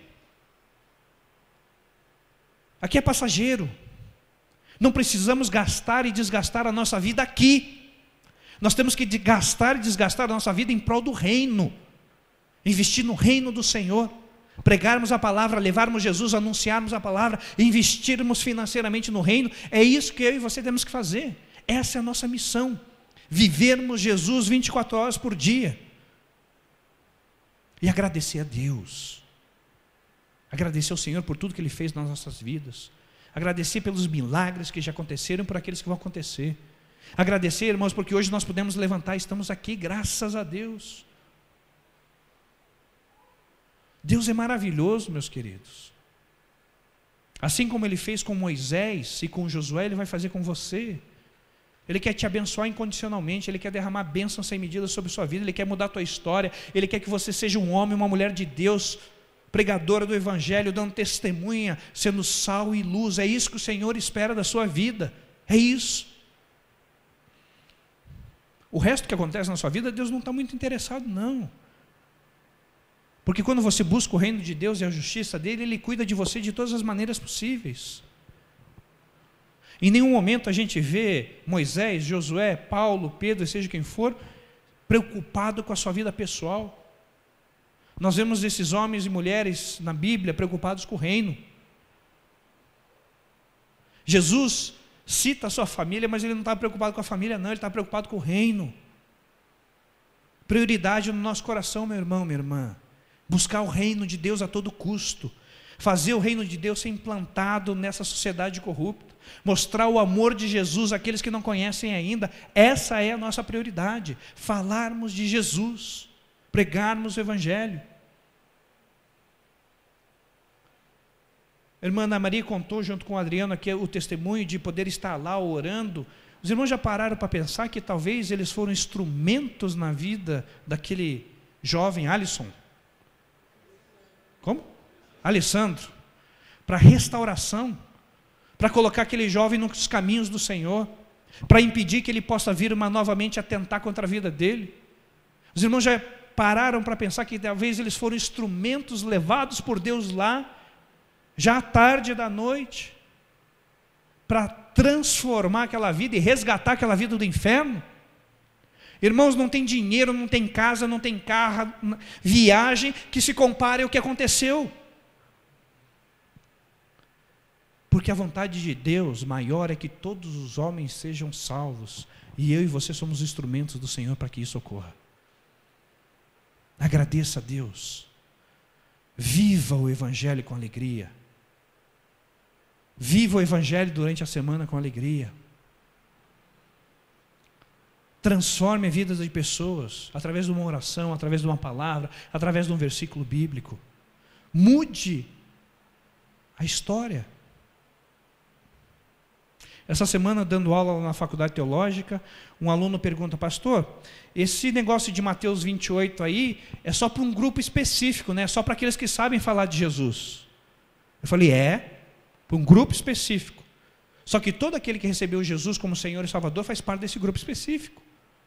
Aqui é passageiro. Não precisamos gastar e desgastar a nossa vida aqui. Nós temos que gastar e desgastar a nossa vida em prol do reino. Investir no reino do Senhor. Pregarmos a palavra, levarmos Jesus, anunciarmos a palavra, investirmos financeiramente no reino. É isso que eu e você temos que fazer. Essa é a nossa missão. Vivermos Jesus vinte e quatro horas por dia. E agradecer a Deus. Agradecer ao Senhor por tudo que Ele fez nas nossas vidas. Agradecer pelos milagres que já aconteceram e por aqueles que vão acontecer. Agradecer, irmãos, porque hoje nós podemos levantar e estamos aqui, graças a Deus. Deus é maravilhoso, meus queridos. Assim como Ele fez com Moisés e com Josué, Ele vai fazer com você. Ele quer te abençoar incondicionalmente, Ele quer derramar bênção sem medida sobre a sua vida, Ele quer mudar a tua história, Ele quer que você seja um homem, uma mulher de Deus, pregadora do Evangelho, dando testemunha, sendo sal e luz. É isso que o Senhor espera da sua vida. É isso. O resto que acontece na sua vida, Deus não está muito interessado, não. Porque quando você busca o reino de Deus e a justiça dEle, Ele cuida de você de todas as maneiras possíveis. Em nenhum momento a gente vê Moisés, Josué, Paulo, Pedro, seja quem for, preocupado com a sua vida pessoal. Nós vemos esses homens e mulheres na Bíblia preocupados com o reino. Jesus cita a sua família, mas Ele não está preocupado com a família, não, Ele está preocupado com o reino. Prioridade no nosso coração, meu irmão, minha irmã. Buscar o reino de Deus a todo custo. Fazer o reino de Deus ser implantado nessa sociedade corrupta. Mostrar o amor de Jesus àqueles que não conhecem ainda. Essa é a nossa prioridade. Falarmos de Jesus. Pregarmos o Evangelho. A irmã Ana Maria contou junto com o Adriano aqui o testemunho de poder estar lá orando. Os irmãos já pararam para pensar que talvez eles foram instrumentos na vida daquele jovem Alisson? Como? Alessandro. Para restauração. Para colocar aquele jovem nos caminhos do Senhor. Para impedir que ele possa vir uma novamente atentar contra a vida dele. Os irmãos já pararam para pensar que talvez eles foram instrumentos levados por Deus lá, já à tarde da noite, para transformar aquela vida e resgatar aquela vida do inferno? Irmãos, não tem dinheiro, não tem casa, não tem carro, viagem que se compare ao que aconteceu. Porque a vontade de Deus maior é que todos os homens sejam salvos, e eu e você somos instrumentos do Senhor para que isso ocorra. Agradeça a Deus. Viva o Evangelho com alegria. Viva o Evangelho durante a semana com alegria. Transforme a vida de pessoas através de uma oração, através de uma palavra, através de um versículo bíblico. Mude a história. Essa semana, dando aula na faculdade teológica, um aluno pergunta: pastor, esse negócio de Mateus vinte e oito aí é só para um grupo específico, né? É só para aqueles que sabem falar de Jesus. Eu falei: é, para um grupo específico. Só que todo aquele que recebeu Jesus como Senhor e Salvador faz parte desse grupo específico.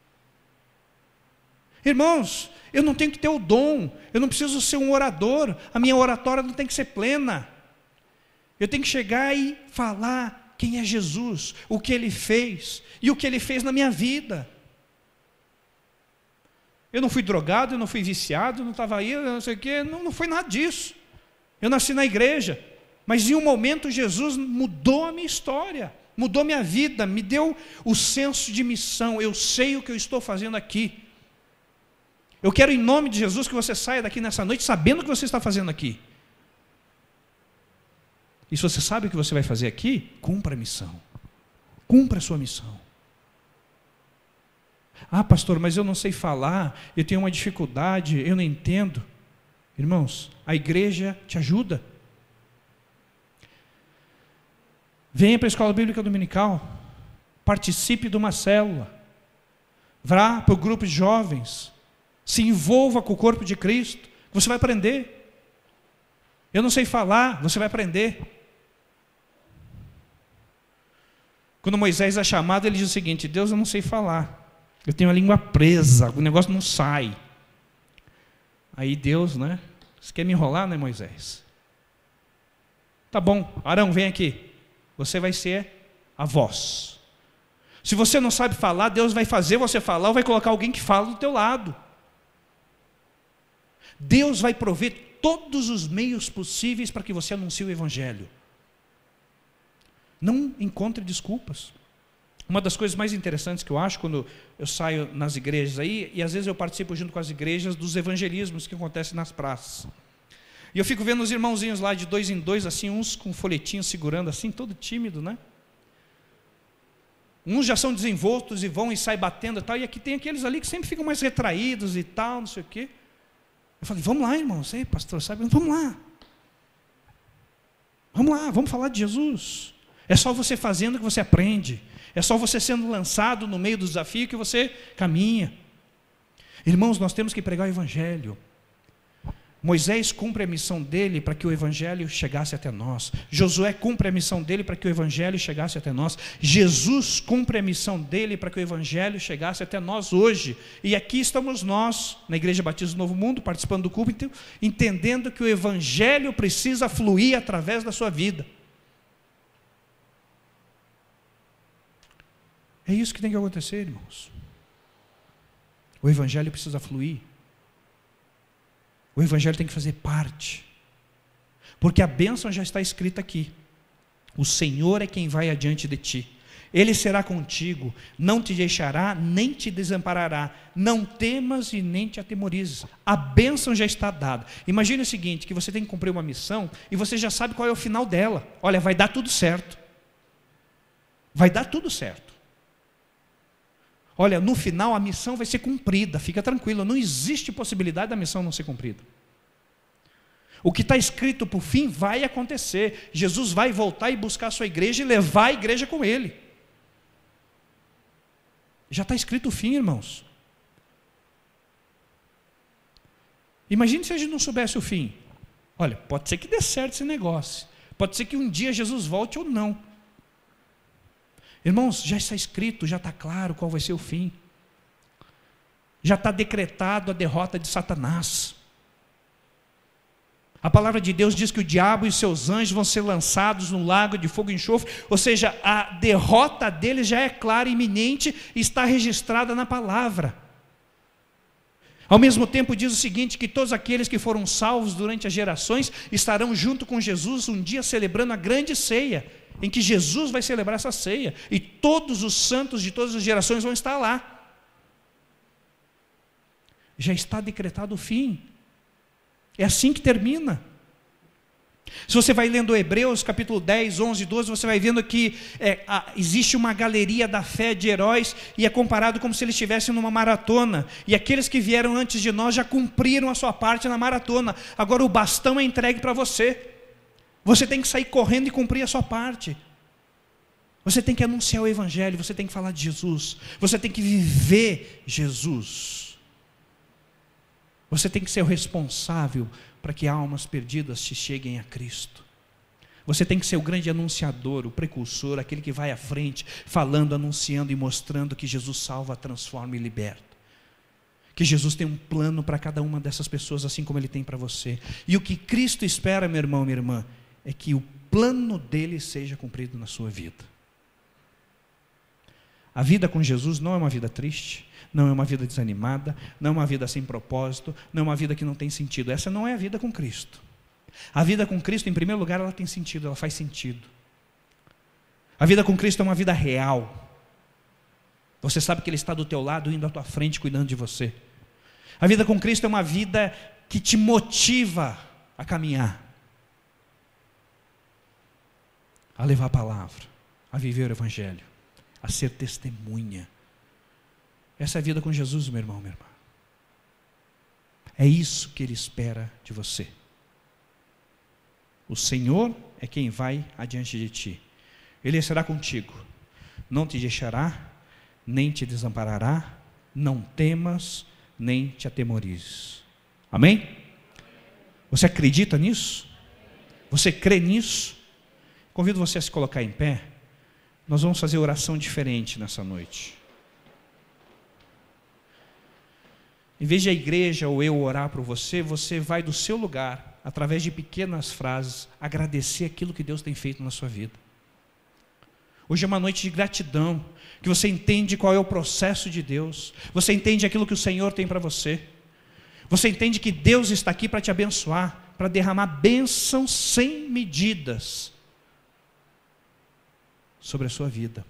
Irmãos, eu não tenho que ter o dom, eu não preciso ser um orador, a minha oratória não tem que ser plena. Eu tenho que chegar e falar quem é Jesus, o que Ele fez e o que Ele fez na minha vida. Eu não fui drogado, eu não fui viciado, não estava aí, não sei o quê, não, não foi nada disso. Eu nasci na igreja, mas em um momento Jesus mudou a minha história, mudou minha vida, me deu o senso de missão. Eu sei o que eu estou fazendo aqui. Eu quero, em nome de Jesus, que você saia daqui nessa noite sabendo o que você está fazendo aqui. E se você sabe o que você vai fazer aqui, cumpra a missão. Cumpra a sua missão. Ah, pastor, mas eu não sei falar, eu tenho uma dificuldade, eu não entendo. Irmãos, a igreja te ajuda. Venha para a escola bíblica dominical, participe de uma célula, vá para o grupo de jovens, se envolva com o corpo de Cristo, você vai aprender. Eu não sei falar, você vai aprender. Quando Moisés é chamado, ele diz o seguinte: Deus, eu não sei falar, eu tenho a língua presa, o negócio não sai. Aí Deus, né? Você quer me enrolar, né, Moisés? Tá bom, Arão, vem aqui. Você vai ser a voz. Se você não sabe falar, Deus vai fazer você falar ou vai colocar alguém que fala do teu lado. Deus vai prover todos os meios possíveis para que você anuncie o Evangelho. Não encontre desculpas. Uma das coisas mais interessantes que eu acho quando eu saio nas igrejas aí, e às vezes eu participo junto com as igrejas dos evangelismos que acontecem nas praças. E eu fico vendo os irmãozinhos lá de dois em dois, assim, uns com folhetinhos segurando assim, todo tímido, né? Uns já são desenvoltos e vão e saem batendo e tal, e aqui tem aqueles ali que sempre ficam mais retraídos e tal, não sei o quê. Eu falei: vamos lá, irmãos, ei, pastor, sabe? Vamos lá. Vamos lá, vamos falar de Jesus. É só você fazendo que você aprende. É só você sendo lançado no meio do desafio que você caminha. Irmãos, nós temos que pregar o Evangelho. Moisés cumpre a missão dele para que o Evangelho chegasse até nós. Josué cumpre a missão dele para que o Evangelho chegasse até nós. Jesus cumpre a missão dele para que o Evangelho chegasse até nós hoje. E aqui estamos nós, na Igreja Batista do Novo Mundo, participando do culto, entendendo que o Evangelho precisa fluir através da sua vida. É isso que tem que acontecer, irmãos. O Evangelho precisa fluir. O Evangelho tem que fazer parte. Porque a bênção já está escrita aqui. O Senhor é quem vai adiante de ti. Ele será contigo, não te deixará, nem te desamparará. Não temas e nem te atemorizes. A bênção já está dada. Imagine o seguinte, que você tem que cumprir uma missão e você já sabe qual é o final dela. Olha, vai dar tudo certo. Vai dar tudo certo. Olha, no final a missão vai ser cumprida, fica tranquilo, não existe possibilidade da missão não ser cumprida. O que está escrito por fim vai acontecer. Jesus vai voltar e buscar a sua igreja e levar a igreja com ele. Já está escrito o fim, irmãos. Imagine se a gente não soubesse o fim. Olha, pode ser que dê certo esse negócio, pode ser que um dia Jesus volte ou não. Irmãos, já está escrito, já está claro qual vai ser o fim. Já está decretado a derrota de Satanás. A palavra de Deus diz que o diabo e seus anjos vão ser lançados no lago de fogo e enxofre, ou seja, a derrota deles já é clara, iminente, e está registrada na palavra. Ao mesmo tempo diz o seguinte, que todos aqueles que foram salvos durante as gerações estarão junto com Jesus um dia celebrando a grande ceia, em que Jesus vai celebrar essa ceia, e todos os santos de todas as gerações vão estar lá. Já está decretado o fim. É assim que termina. Se você vai lendo Hebreus capítulo dez, onze, doze, você vai vendo que é, a, existe uma galeria da fé de heróis, e é comparado como se eles estivessem numa maratona, e aqueles que vieram antes de nós já cumpriram a sua parte na maratona. Agora o bastão é entregue para você. Você tem que sair correndo e cumprir a sua parte. Você tem que anunciar o Evangelho, você tem que falar de Jesus, você tem que viver Jesus. Você tem que ser o responsável para que almas perdidas te cheguem a Cristo. Você tem que ser o grande anunciador, o precursor, aquele que vai à frente, falando, anunciando e mostrando que Jesus salva, transforma e liberta. Que Jesus tem um plano para cada uma dessas pessoas, assim como Ele tem para você. E o que Cristo espera, meu irmão, minha irmã, é que o plano dele seja cumprido na sua vida. A vida com Jesus não é uma vida triste, não é uma vida desanimada, não é uma vida sem propósito, não é uma vida que não tem sentido. Essa não é a vida com Cristo. A vida com Cristo, em primeiro lugar, ela tem sentido, ela faz sentido. A vida com Cristo é uma vida real. Você sabe que Ele está do teu lado, indo à tua frente, cuidando de você. A vida com Cristo é uma vida que te motiva a caminhar, a levar a palavra, a viver o Evangelho, a ser testemunha. Essa é a vida com Jesus, meu irmão, minha irmã. É isso que Ele espera de você. O Senhor é quem vai adiante de ti. Ele será contigo. Não te deixará, nem te desamparará. Não temas, nem te atemorizes. Amém? Você acredita nisso? Você crê nisso? Convido você a se colocar em pé. Nós vamos fazer oração diferente nessa noite. Em vez de a igreja ou eu orar por você, você vai do seu lugar, através de pequenas frases, agradecer aquilo que Deus tem feito na sua vida. Hoje é uma noite de gratidão, que você entende qual é o processo de Deus, você entende aquilo que o Senhor tem para você, você entende que Deus está aqui para te abençoar, para derramar bênção sem medidas sobre a sua vida.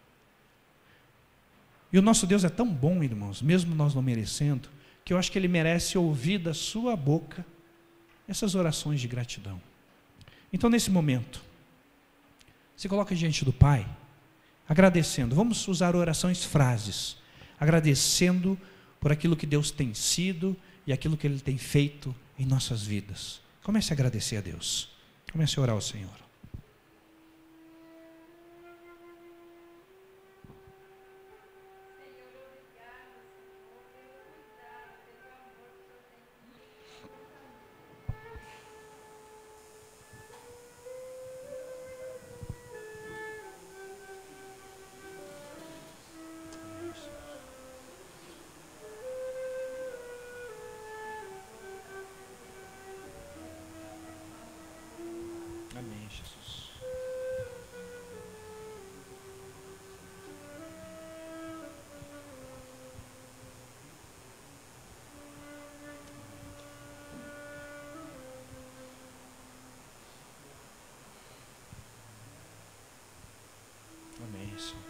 E o nosso Deus é tão bom, irmãos, mesmo nós não merecendo, que eu acho que Ele merece ouvir da sua boca essas orações de gratidão. Então, nesse momento, se coloca diante do Pai, agradecendo. Vamos usar orações, frases, agradecendo por aquilo que Deus tem sido e aquilo que Ele tem feito em nossas vidas. Comece a agradecer a Deus. Comece a orar ao Senhor. Amém, Jesus. Amém, Senhor.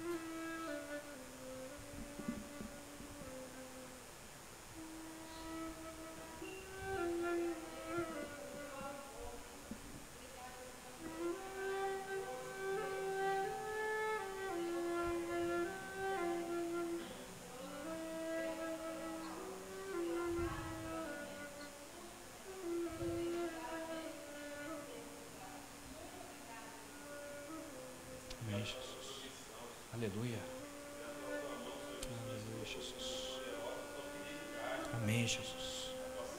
Amém, Jesus. Aleluia. Aleluia, Jesus. Amém, Jesus.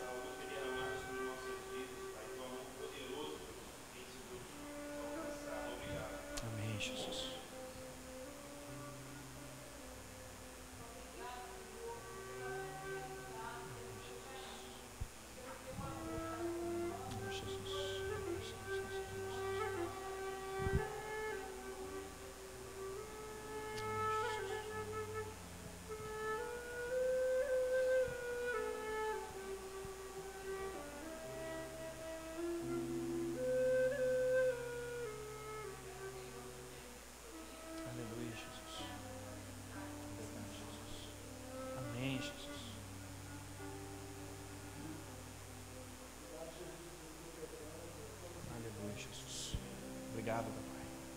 Amém, Jesus. Obrigado, papai.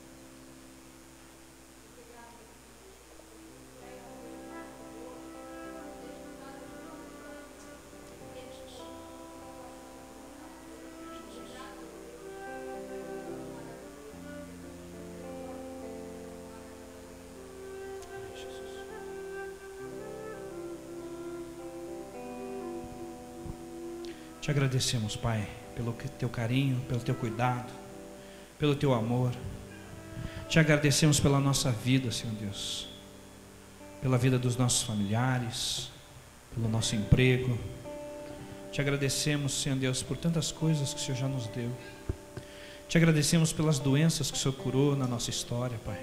Te agradecemos, Pai, pelo teu carinho, pelo teu cuidado, pelo teu amor. Te agradecemos pela nossa vida, Senhor Deus, pela vida dos nossos familiares, pelo nosso emprego. Te agradecemos, Senhor Deus, por tantas coisas que o Senhor já nos deu. Te agradecemos pelas doenças que o Senhor curou na nossa história, Pai.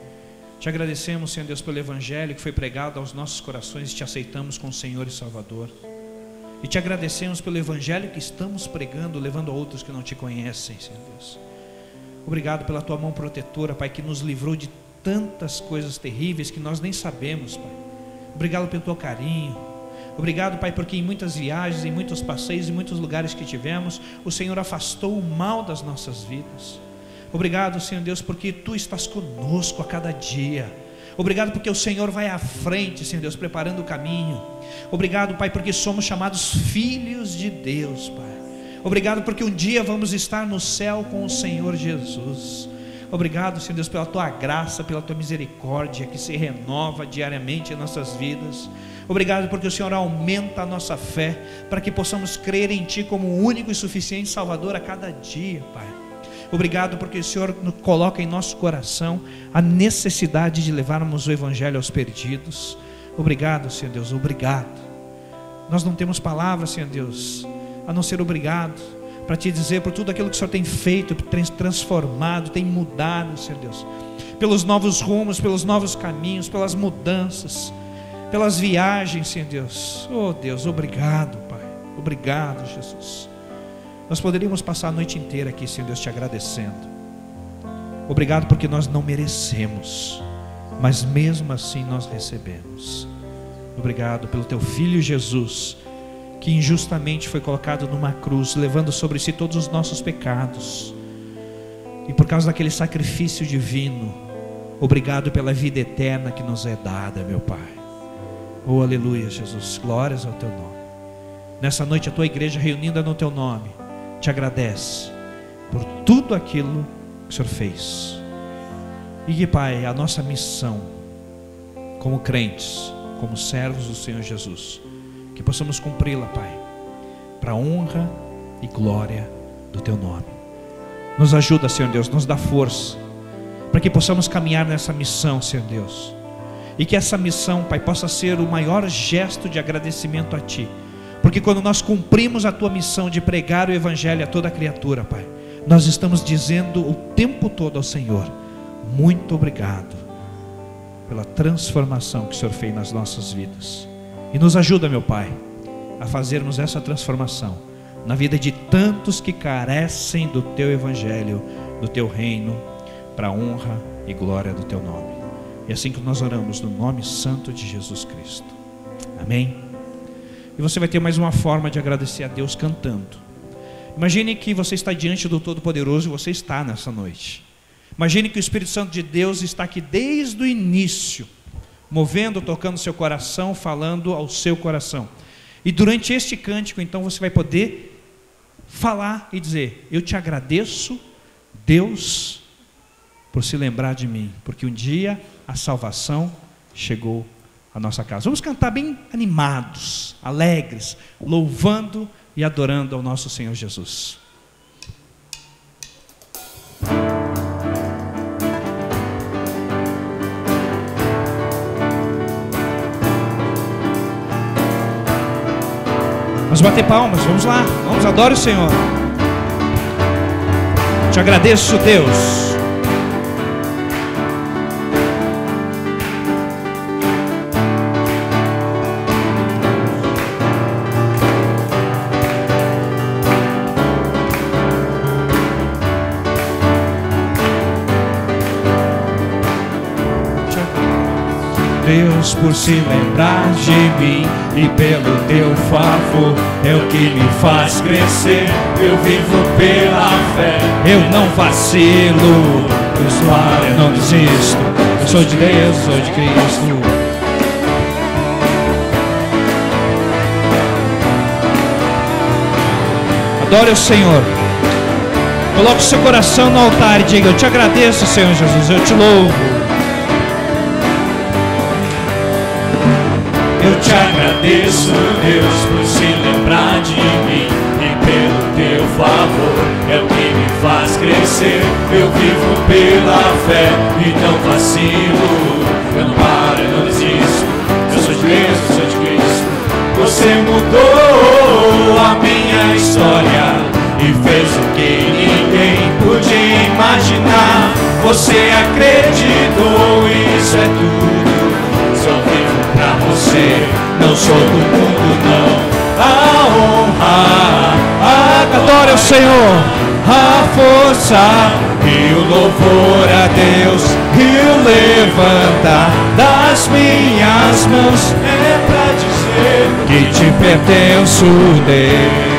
Te agradecemos, Senhor Deus, pelo Evangelho que foi pregado aos nossos corações e te aceitamos como Senhor e Salvador. E te agradecemos pelo Evangelho que estamos pregando, levando a outros que não te conhecem, Senhor Deus. Obrigado pela tua mão protetora, Pai, que nos livrou de tantas coisas terríveis que nós nem sabemos, Pai. Obrigado pelo teu carinho. Obrigado, Pai, porque em muitas viagens, em muitos passeios, em muitos lugares que tivemos, o Senhor afastou o mal das nossas vidas. Obrigado, Senhor Deus, porque tu estás conosco a cada dia. Obrigado porque o Senhor vai à frente, Senhor Deus, preparando o caminho. Obrigado, Pai, porque somos chamados filhos de Deus, Pai. Obrigado porque um dia vamos estar no céu com o Senhor Jesus. Obrigado, Senhor Deus, pela tua graça, pela tua misericórdia que se renova diariamente em nossas vidas. Obrigado porque o Senhor aumenta a nossa fé, para que possamos crer em ti como o único e suficiente Salvador a cada dia, Pai. Obrigado porque o Senhor coloca em nosso coração a necessidade de levarmos o Evangelho aos perdidos. Obrigado, Senhor Deus, obrigado. Nós não temos palavras, Senhor Deus, a não ser obrigado, para te dizer por tudo aquilo que o Senhor tem feito, tem transformado, tem mudado, Senhor Deus, pelos novos rumos, pelos novos caminhos, pelas mudanças, pelas viagens, Senhor Deus. Oh Deus, obrigado, Pai, obrigado, Jesus. Nós poderíamos passar a noite inteira aqui, Senhor Deus, te agradecendo. Obrigado porque nós não merecemos, mas mesmo assim nós recebemos. Obrigado pelo teu Filho Jesus, que injustamente foi colocado numa cruz, levando sobre si todos os nossos pecados. E por causa daquele sacrifício divino, obrigado pela vida eterna que nos é dada, meu Pai. Oh, aleluia, Jesus, glórias ao teu nome. Nessa noite a tua igreja reunida no teu nome te agradece por tudo aquilo que o Senhor fez. E que, Pai, a nossa missão como crentes, como servos do Senhor Jesus, que possamos cumpri-la, Pai, para a honra e glória do teu nome. Nos ajuda, Senhor Deus, nos dá força para que possamos caminhar nessa missão, Senhor Deus, e que essa missão, Pai, possa ser o maior gesto de agradecimento a ti. Porque quando nós cumprimos a tua missão de pregar o Evangelho a toda criatura, Pai, nós estamos dizendo o tempo todo ao Senhor: muito obrigado pela transformação que o Senhor fez nas nossas vidas. E nos ajuda, meu Pai, a fazermos essa transformação na vida de tantos que carecem do teu Evangelho, do teu reino, para a honra e glória do teu nome. E assim que nós oramos no nome santo de Jesus Cristo. Amém. E você vai ter mais uma forma de agradecer a Deus cantando. Imagine que você está diante do Todo-Poderoso, e você está nessa noite. Imagine que o Espírito Santo de Deus está aqui desde o início, movendo, tocando seu coração, falando ao seu coração. E durante este cântico, então, você vai poder falar e dizer: eu te agradeço, Deus, por se lembrar de mim, porque um dia a salvação chegou a nossa casa. Vamos cantar bem animados, alegres, louvando e adorando ao nosso Senhor Jesus. Vamos bater palmas, vamos lá, vamos, adore o Senhor. Te agradeço, Deus. Deus, por se lembrar de mim e pelo teu favor é o que me faz crescer. Eu vivo pela fé, eu não vacilo, eu não desisto. Eu sou de Deus, sou de Cristo. Adore o Senhor. Coloque o seu coração no altar e diga: eu te agradeço, Senhor Jesus, eu te louvo. Eu te agradeço, Deus, por se lembrar de mim e pelo teu favor é o que me faz crescer. Eu vivo pela fé e não vacilo, eu não paro, eu não desisto. Eu sou de Deus, eu sou de Cristo. Você mudou a minha história e fez o que ninguém podia imaginar. Você acreditou, isso é tudo. Só vivo pra você, não sou do mundo não. A honra, a adore o Senhor, a força e o louvor a Deus e o levantar das minhas mãos é pra dizer que te pertenço, Deus.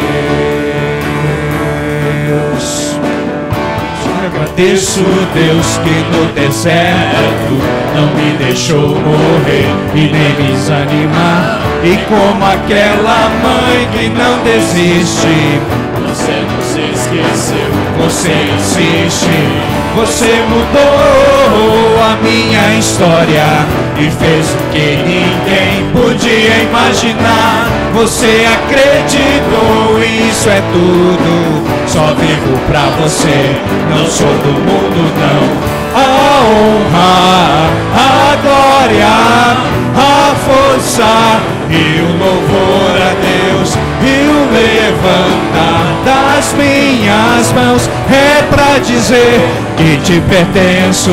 Agradeço, Deus, que no deserto não me deixou morrer e nem me desanimar. E como aquela mãe que não desiste, você não se esqueceu, você insiste. Você mudou a minha história e fez o que ninguém podia imaginar. Você acreditou, isso é tudo. Só vivo pra você, não sou do mundo não. A honra, a glória, a força e o louvor a Deus e o levantar das minhas mãos é pra dizer que te pertenço,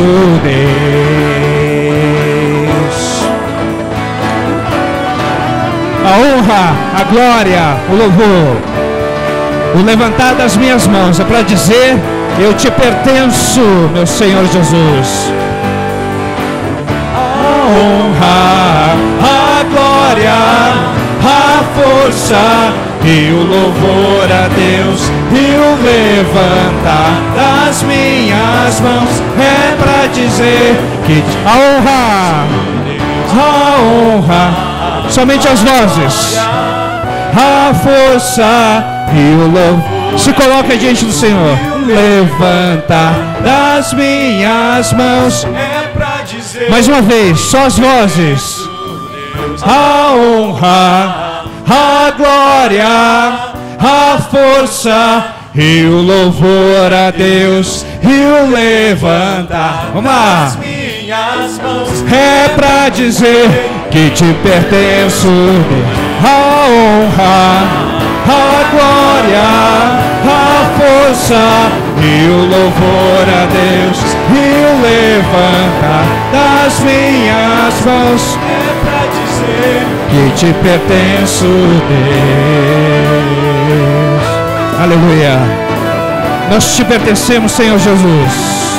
Deus. A honra, a glória, o louvor, o levantar das minhas mãos é para dizer: eu te pertenço, meu Senhor Jesus. A honra, a glória, a força e o louvor a Deus e o levantar das minhas mãos é pra dizer que te... a honra, a honra, somente as vozes, a força e o louvor. Se coloca diante do Senhor. Levantar das minhas mãos é pra dizer. Mais uma vez, só as vozes. A honra, a glória, a força e o louvor a Deus e o levantar. Vamos lá. Das minhas mãos é pra dizer que te pertenço. A honra, a glória, a força e o louvor a Deus e o levantar das minhas mãos é pra dizer que te pertenço, Deus. Aleluia. Nós te pertencemos, Senhor Jesus.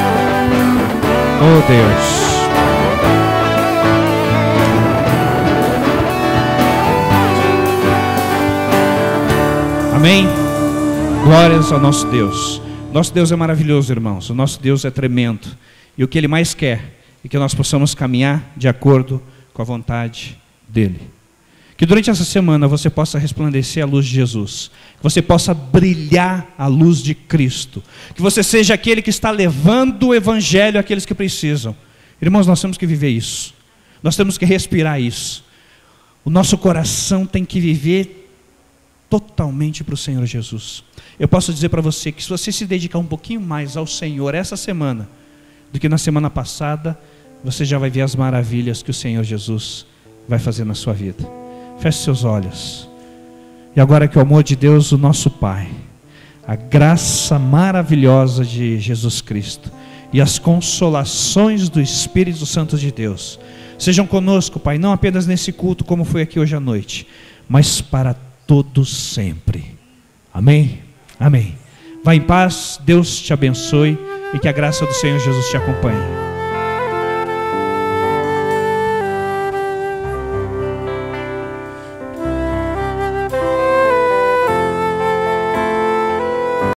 Oh Deus. Amém? Glórias ao nosso Deus. Nosso Deus é maravilhoso, irmãos. O nosso Deus é tremendo. E o que Ele mais quer é que nós possamos caminhar de acordo com a vontade dEle. Que durante essa semana você possa resplandecer a luz de Jesus. Que você possa brilhar a luz de Cristo. Que você seja aquele que está levando o Evangelho àqueles que precisam. Irmãos, nós temos que viver isso. Nós temos que respirar isso. O nosso coração tem que viver totalmente para o Senhor Jesus. Eu posso dizer para você que se você se dedicar um pouquinho mais ao Senhor essa semana do que na semana passada, você já vai ver as maravilhas que o Senhor Jesus vai fazer na sua vida. Feche seus olhos. E agora que o amor de Deus, o nosso Pai, a graça maravilhosa de Jesus Cristo e as consolações do Espírito Santo de Deus sejam conosco, Pai, não apenas nesse culto como foi aqui hoje à noite, mas para todos sempre. Amém? Amém. Vá em paz, Deus te abençoe e que a graça do Senhor Jesus te acompanhe.